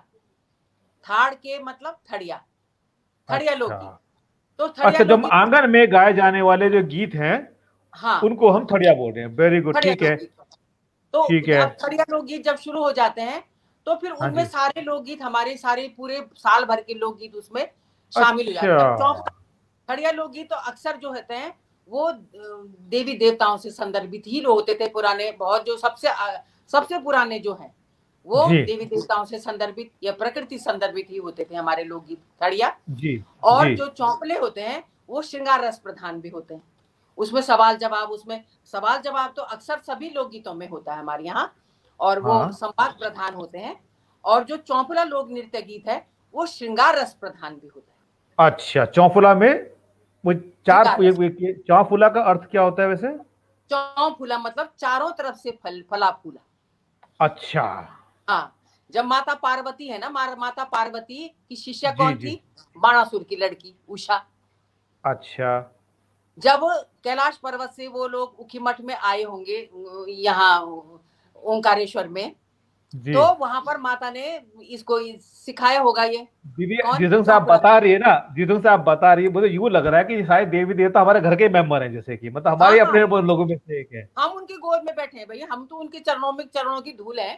थाड़ के मतलब थड़िया, थड़िया अच्छा। लोकगीत। तो अच्छा, जब आंगन में गाए जाने वाले जो गीत हैं, हाँ, उनको हम थड़िया बोल रहे हैं। वेरी गुड, ठीक है। तो ठीक है। अब थड़िया लोकगीत जब शुरू हो जाते हैं, तो फिर उनमें हाँ सारे लोकगीत, हमारे सारे पूरे साल भर के लोकगीत उसमें शामिल हो जाते हैं। थड़िया लोकगीत तो अक्सर जो होते हैं वो देवी देवताओं से संदर्भित ही होते थे, पुराने बहुत, जो सबसे सबसे पुराने जो हैं वो देवी देवताओं से संदर्भित या प्रकृति संदर्भित ही होते थे हमारे लोकगीत थड़िया जी। और जी। जो चौपले होते हैं वो श्रृंगार रस प्रधान भी होते हैं, उसमें सवाल जवाब, उसमें सवाल जवाब तो अक्सर सभी लोकगीतों में होता है हमारे यहाँ, और वो हाँ। संवाद प्रधान होते हैं। और जो चौफुला लोक नृत्य गीत है वो श्रृंगार रस प्रधान भी होता है। अच्छा, चौफुला में वो चार, चौफुला का अर्थ क्या होता है वैसे? चौफुला मतलब चारों तरफ से फल फला फूला। अच्छा, हाँ, जब माता पार्वती है ना, माता पार्वती की शिष्या कौन थी? बाणासुर की लड़की उषा। अच्छा, जब कैलाश पर्वत से वो लोग उखीमठ में आए होंगे यहाँ ओंकारेश्वर में, तो वहां पर माता ने इसको सिखाया होगा। ये दीदी जिस से आप बता रही है ना, जिस से आप बता रही है, मुझे यूं लग रहा है कि शायद देवी देवता हमारे घर के मेंबर हैं, जैसे कि मतलब हमारे हाँ, अपने हाँ, लोगों में से एक है। हम उनकी गोद में बैठे हैं भैया, हम तो उनके चरणों में चरणों की धूल है।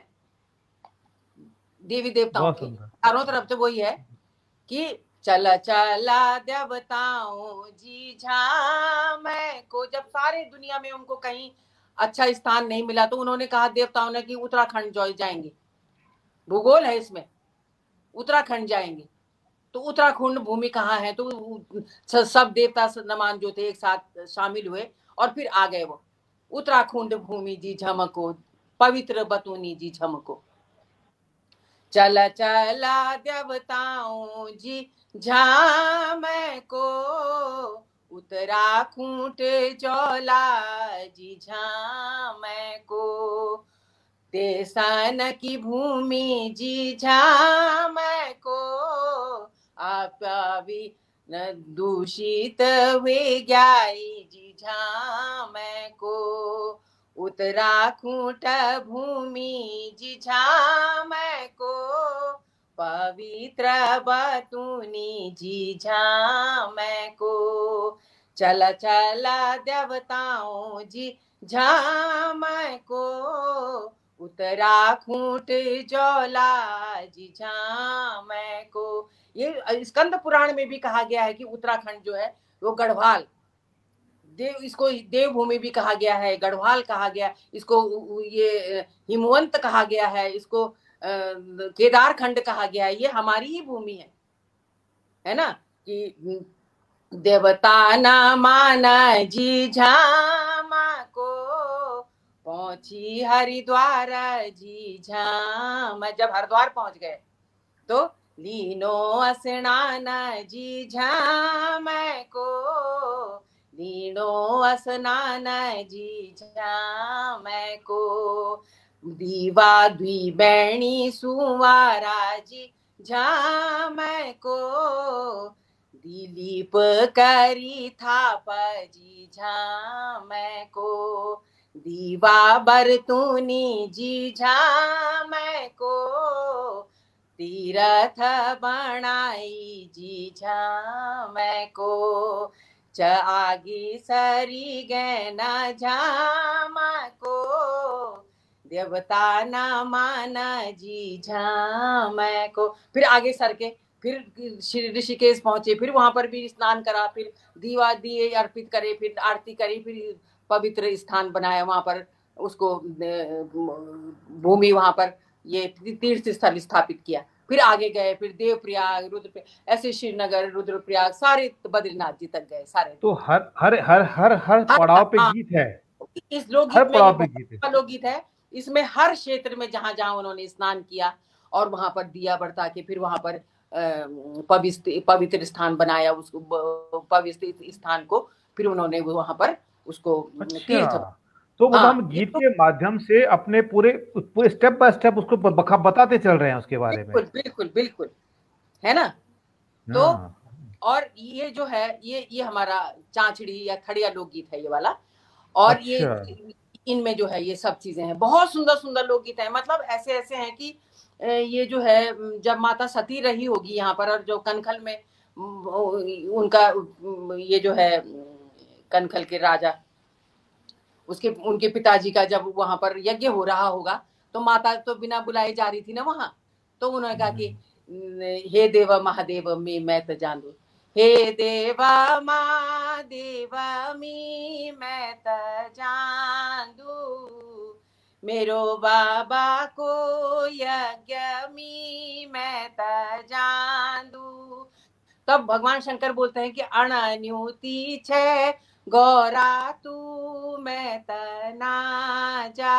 देवी देवताओं की चारों तरफ से वही है कि चला चला देवताओं जी झाम को। जब सारे दुनिया में उनको कहीं अच्छा स्थान नहीं मिला, तो उन्होंने कहा देवताओं ने कि उत्तराखंड जाएंगे, भूगोल है इसमें, उत्तराखंड जाएंगे। तो उत्तराखंड भूमि कहाँ है? तो सब देवता नमान जो थे एक साथ शामिल हुए और फिर आ गए वो। उत्तराखंड भूमि जी झमको, पवित्र बतूनी जी झमको, चला चला देवताओं जी झाम को, उत्तराखंड चौला जी झाम को, तेसन की भूमि जी झाम को, आप न दूषित वे गाई जी झाम को, उतरा खूंट भूमि जिझाम को, पवित्र बतूनी जिझाम को। चल चल देवताओं जी झाम को, उतरा खूंट ज्वाला जी झाम को। ये स्कंद पुराण में भी कहा गया है कि उत्तराखंड जो है वो गढ़वाल, देव इसको देवभूमि भी कहा गया है, गढ़वाल कहा गया, इसको ये हिमवंत कहा गया है, इसको केदार खंड कहा गया है। ये हमारी ही भूमि है, है ना। कि देवता न माना जी झामा को, पहुंची हरिद्वार जी झाम। जब हरिद्वार पहुंच गए तो लीनो स्नान जी झाम को, लीनो स्नान जी झाम को। दीवा द्विबैणी सुवारा जी झाम को, दिलीप करी थाप जी झाम को। दीवा बरतूनी जी झाम को, तीरथ बनाई जी झाम को। च आगी सरी गैन झाम को, देवता न माना जी झाम को। फिर आगे सर के फिर श्री ऋषिकेश पहुंचे, फिर वहां पर भी स्नान करा, फिर दीवा दिए अर्पित करे, फिर आरती करी, फिर पवित्र स्थान बनाया वहां पर, उसको भूमि वहां पर ये तीर्थ स्थल स्थापित किया। फिर आगे गए, फिर देवप्रयाग, रुद्रप्रयाग, ऐसे श्रीनगर, रुद्रप्रयाग, सारे बद्रीनाथ जी तक गए सारे। तो हर हर हर हर हर पड़ाव पे गीत है, इस लोकगीत में, ये बहुत लोकगीत है, इसमें हर क्षेत्र में जहां जहां उन्होंने स्नान किया और वहां पर दिया बरता के फिर वहां पर पवित्र पवित्र स्थान बनाया, उसको पवित्र स्थान को फिर उन्होंने वहां पर उसको तीर्थ। तो मतलब हम गीत के माध्यम से अपने पूरे पूरे स्टेप बाय स्टेप उसको बताते चल रहे हैं उसके बारे में। बिल्कुल बिल्कुल बिल्कुल, है ना। तो और ये जो है ये ये हमारा चांचड़ी या खड़िया लोकगीत है ये वाला। और अच्छा। ये इनमें जो है ये सब चीजें हैं, बहुत सुंदर सुंदर लोकगीत है। मतलब ऐसे ऐसे हैं कि ये जो है जब माता सती रही होगी यहाँ पर, और जो कनखल में उनका ये जो है कनखल के राजा, उसके उनके पिताजी का जब वहां पर यज्ञ हो रहा होगा तो माता तो बिना बुलाए जा रही थी ना वहां। तो उन्होंने कहा कि हे देवा महादेव मी मैं तो जान दू, हे देवा महादेव मी मैं तो जान दू, मेरो बाबा को यज्ञ मी मैं तो जान दू। तब भगवान शंकर बोलते हैं कि अणन्यूति छे गौरा तू मैं तना जा,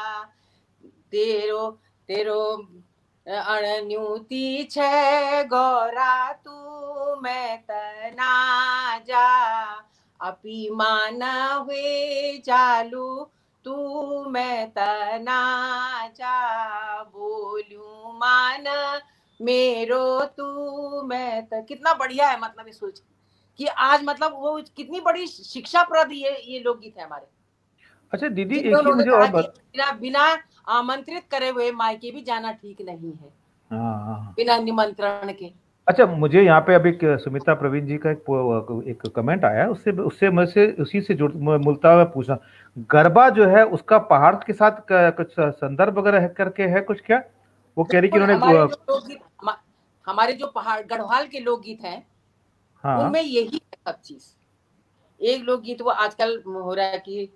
तेरो तेरो अणन्यूति छे गौरा तू मैं तना जा, अपी मान हुए जालू तू मैं तना जा, बोलू मान मेरो तू मैं त। कितना बढ़िया है, मतलब ये सोच कि आज मतलब वो कितनी बड़ी शिक्षाप्रद ये ये लोकगीत है हमारे। अच्छा दीदी, एक ही मुझे और बत... बिना बिना आमंत्रित करे हुए मायके भी जाना ठीक नहीं है, बिना निमंत्रण के। अच्छा, मुझे यहाँ पे अभी सुमिता प्रवीण जी का एक एक कमेंट आया, उससे उससे मुझसे उसी से जुड़ मिलता हुआ पूछना, गरबा जो है उसका पहाड़ के साथ कुछ संदर्भ वगैरह करके है कुछ क्या? वो कह रही कि उन्होंने हमारे जो लोकगीत हमारे जो पहाड़ गढ़वाल के लोकगीत हैं, हाँ, उनमें यही है सब चीज। एक लोकगीत वो आजकल हो रहा है कि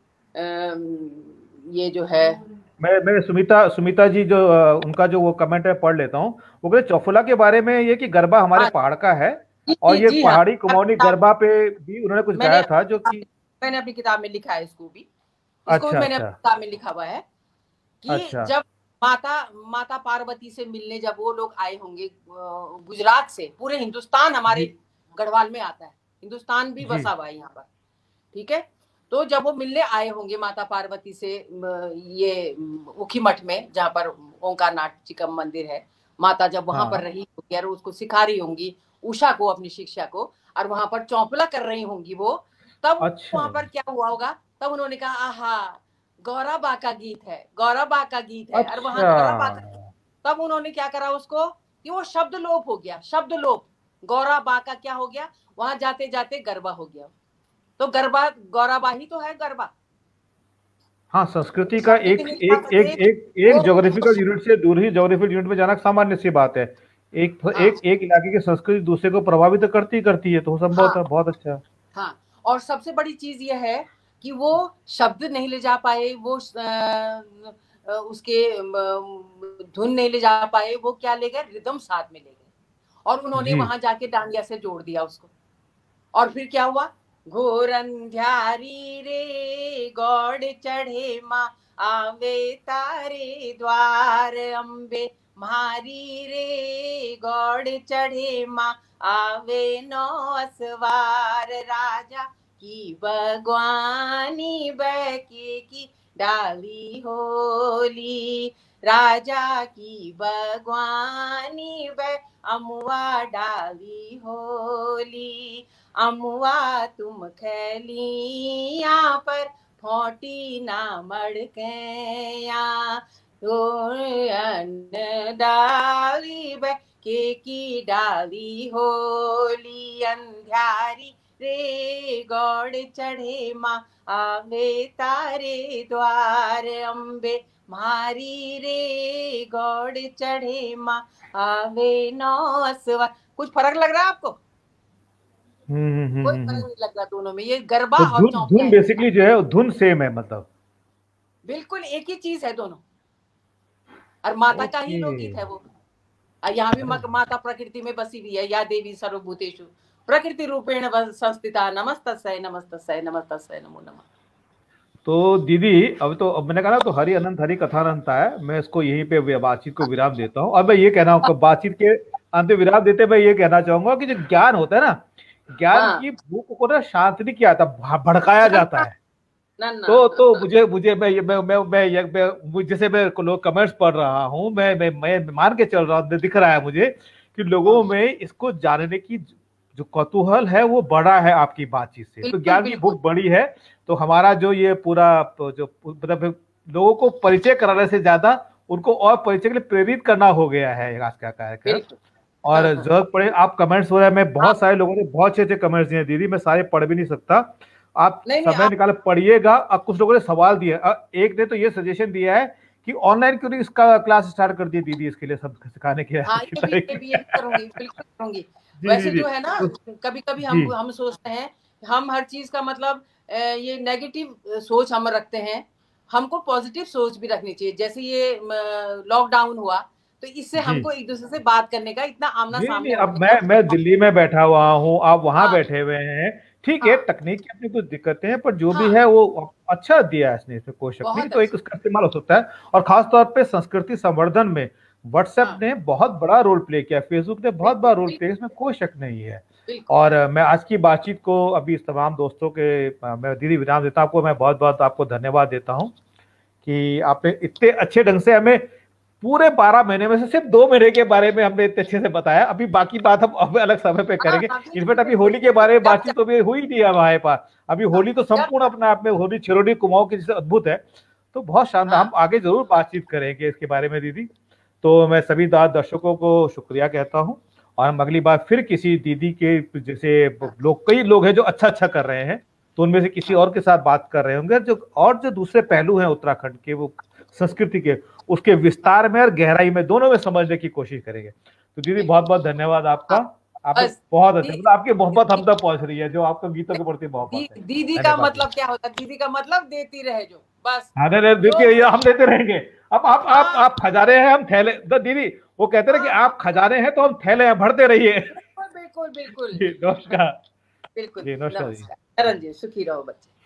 ये जो है, मैं मैं सुमिता सुमिता जी जो उनका जो वो कमेंट है पढ़ लेता हूँ। वो कहते चौफुला के बारे में ये कि गरबा हमारे हाँ, पहाड़ का है, और ये जी, पहाड़ी कुमाऊनी गरबा पे भी उन्होंने कुछ गाया था, जो कि मैंने अपनी किताब में लिखा है इसको भी, इसको अच्छा, भी मैंने अच्छा, अपनी किताब में लिखा हुआ है कि अच्छा, जब माता माता पार्वती से मिलने जब वो लोग आए होंगे गुजरात से, पूरे हिंदुस्तान हमारे गढ़वाल में आता है, हिंदुस्तान भी बसा हुआ है यहाँ पर, ठीक है। तो जब वो मिलने आए होंगे माता पार्वती से ये उखीमठ में, जहाँ पर ओंकारनाथ जी का मंदिर है, माता जब वहां हाँ, पर रही होगी और उसको सिखा रही होंगी उषा को, अपनी शिक्षा को, और वहां पर चौपला कर रही होंगी वो, तब अच्छा, वहां पर क्या हुआ होगा, तब उन्होंने कहा आहा गौरा बा का गीत है, गौरा बा का गीत है। अच्छा। और वहां गौरा बा का, तब उन्होंने क्या करा उसको कि वो शब्द लोप हो गया, शब्द लोप, गौरा बा का क्या हो गया, वहां जाते जाते गरबा हो गया। तो गरबा, गौरा बा ही तो है गरबा। हाँ, संस्कृति का शब्द एक नहीं एक जा एक सकते एक एक वो। ज्योग्राफिकल यूनिट से दूसरी ज्योग्राफिकल यूनिट में जाना सामान्य सी बात है। एक हाँ एक एक इलाके की संस्कृति दूसरे को प्रभावित तो करती ही करती है, तो संभव था। हाँ बहुत अच्छा। हाँ। और सबसे बड़ी चीज यह है कि वो शब्द नहीं ले जा पाए, वो आ, उसके धुन नहीं ले जा पाए, वो क्या ले गए, रिदम साथ में ले गए। और उन्होंने जी। वहां जाके डांडिया से जोड़ दिया उसको। और फिर क्या हुआ, घोर अंधियारी रे गौड़ चढ़े माँ, आवे तारे द्वार अम्बे म्हारी रे, गौड़ चढ़े माँ आवे नौ असवार, राजा की भगवानी बके की डाली होली, राजा की भगवानी ब अमुआ डाली होली, अमुआ तुम खैलिया पर फोटी ना मड़कैया, तो अन्न डाली ब के की डाली होली, अंधियारी रे गौड़ चढ़े माँ आवे तारे द्वार अम्बे म्हारी रे, गौड़ चढ़े माँ आवे नौ असवार। कुछ फर्क लग रहा है आपको? हम्म हम्म कोई हम्म फर्क हम्म। नहीं लग रहा दोनों में, ये गरबा तो और धुन चौकिया धुन है, बेसिकली जो है धुन सेम है मतलब। बिल्कुल एक ही चीज है दोनों। और माता का ही ओके। लोकगीत है वो। और यहाँ भी अरे माता प्रकृति में बसी हुई है, या देवी सर्वभूतेषु प्रकृति रूपेण संस्थिता, नमस्तस्यै नमस्तस्यै नमस्तस्यै नमो नमः। तो दीदी, अब तो अब मैंने कहा ना, तो हरि अनंत हरि कथा अनंत है। मैं इसको यहीं पे बातचीत को विराम देता हूँ। अब मैं ये कहना हूँ, बातचीत के अंत विराम देते मैं ये कहना चाहूंगा कि जो ज्ञान होता है ना, ज्ञान हाँ की भूख को ना शांत नहीं किया जाता, भड़काया जाता है। ना ना तो ना तो ना। मुझे मुझे मैं मैं मैं मैं, मैं, मैं जैसे मैं लोग कमेंट्स पढ़ रहा हूँ, मैं मैं मैं मान के चल रहा हूँ, दिख रहा है मुझे कि लोगों में इसको जानने की जो कौतूहल है वो बड़ा है आपकी बातचीत से। तो बिल्कुल ज्ञान की बिल्कुल। भूख बड़ी है। तो हमारा जो ये पूरा जो मतलब लोगों को परिचय कराने से ज्यादा उनको और परिचय के लिए प्रेरित करना हो गया है आज का कार्यक्रम। बिल्कुल। और हाँ हाँ जरूरत पड़े आप कमेंट्स हो रहे हैं, मैं आप, बहुत सारे लोगों ने बहुत अच्छे अच्छे कमेंट्स दिए दीदी, मैं सारे पढ़ भी नहीं सकता। आप नहीं नहीं समय आप, निकाले पढ़िएगा। अब कुछ लोगों ने सवाल दिया, एक ने तो ये सजेशन दिया है कि ऑनलाइन क्यों नहीं इसका क्लास स्टार्ट कर दी दीदी, इसके लिए सब सिखाने के हाँ ये भी लिए। ये भी यही करूंगी, बिल्कुल करूंगी। जी जी वैसे जी। जो है ना, तो, कभी कभी जी हम हम सोचते हैं, हम हर चीज का मतलब ये नेगेटिव सोच हम रखते हैं। हमको पॉजिटिव सोच भी रखनी चाहिए। जैसे ये लॉकडाउन हुआ, तो इससे जी हमको एक दूसरे से बात करने का, इतना आमना जी नहीं, सामने अब होने मैं मैं का। दिल्ली में बैठा हुआ हूँ, आप वहां हाँ बैठे हुए हैं। ठीक है, हाँ तकनीक की अपनी कुछ दिक्कतें हैं, पर जो भी हाँ, है वो अच्छा दिया है इसने, इसमें कोई शक नहीं। बहुत तो एक अच्छा। उसका इस्तेमाल हो सकता है। और खास तौर पे संस्कृति संवर्धन में व्हाट्सएप हाँ ने बहुत बड़ा रोल प्ले किया, फेसबुक ने बहुत बड़ा बिल्कुल रोल प्ले, बिल्कुल इसमें कोई शक नहीं है। बिल्कुल। और अ, मैं आज की बातचीत को अभी इस तमाम दोस्तों के अ, मैं दीदी विराम देता हूँ। आपको मैं बहुत बहुत आपको धन्यवाद देता हूँ कि आपने इतने अच्छे ढंग से हमें पूरे बारह महीने में से सिर्फ दो महीने के बारे में हमने इतने अच्छे से बताया। अभी बाकी बात हम अब अलग समय पे हाँ करेंगे। हाँ बिल्कुल इनफैक्ट अभी बिल्कुल होली के बिल्कुल। बारे में जब बातचीत तो अभी हुई नहीं है हमारे पास। अभी हाँ, होली तो जब संपूर्ण अपने आप में, होली छिरोली कुमाऊं की जैसे अद्भुत है। तो बहुत शानदार, हम हाँ आगे जरूर बातचीत करेंगे इसके बारे में दीदी। तो मैं सभी दर्शकों को शुक्रिया कहता हूँ। और हम अगली बार फिर किसी दीदी के जैसे हाँ लोग, कई लोग हैं जो अच्छा अच्छा कर रहे हैं, तो उनमें से किसी हाँ और के साथ बात कर रहे होंगे जो और जो दूसरे पहलू हैं उत्तराखंड के, वो संस्कृति के, उसके विस्तार में और गहराई में दोनों में समझने की कोशिश करेंगे। तो दीदी बहुत बिल्कुल। बहुत धन्यवाद आपका। हाँ आपने बस बहुत अच्छा, दी, मतलब आपकी मोहब्बत हम दी, तक पहुंच रही है, जो आपको गीतों के प्रति मोहब्बत दी, है। दीदी का धन्यवाद मतलब दीदी। क्या होता है, दीदी का मतलब देती रहे जो, बस हाँ नहीं नहीं, जो देखिए ये हम देते रहेंगे। अब आप आप हाँ आप खजाने हैं, हम थैले। तो दीदी वो कहते हैं कि हाँ आप खजाने हैं तो हम थैले हैं, भरते रहिए। बिल्कुल बिल्कुल बिल्कुल। जी नमस्कार। बिल्कुल जी नमस्कार जी। नमस्कार। रंजीत सुखी रहो बच्चे।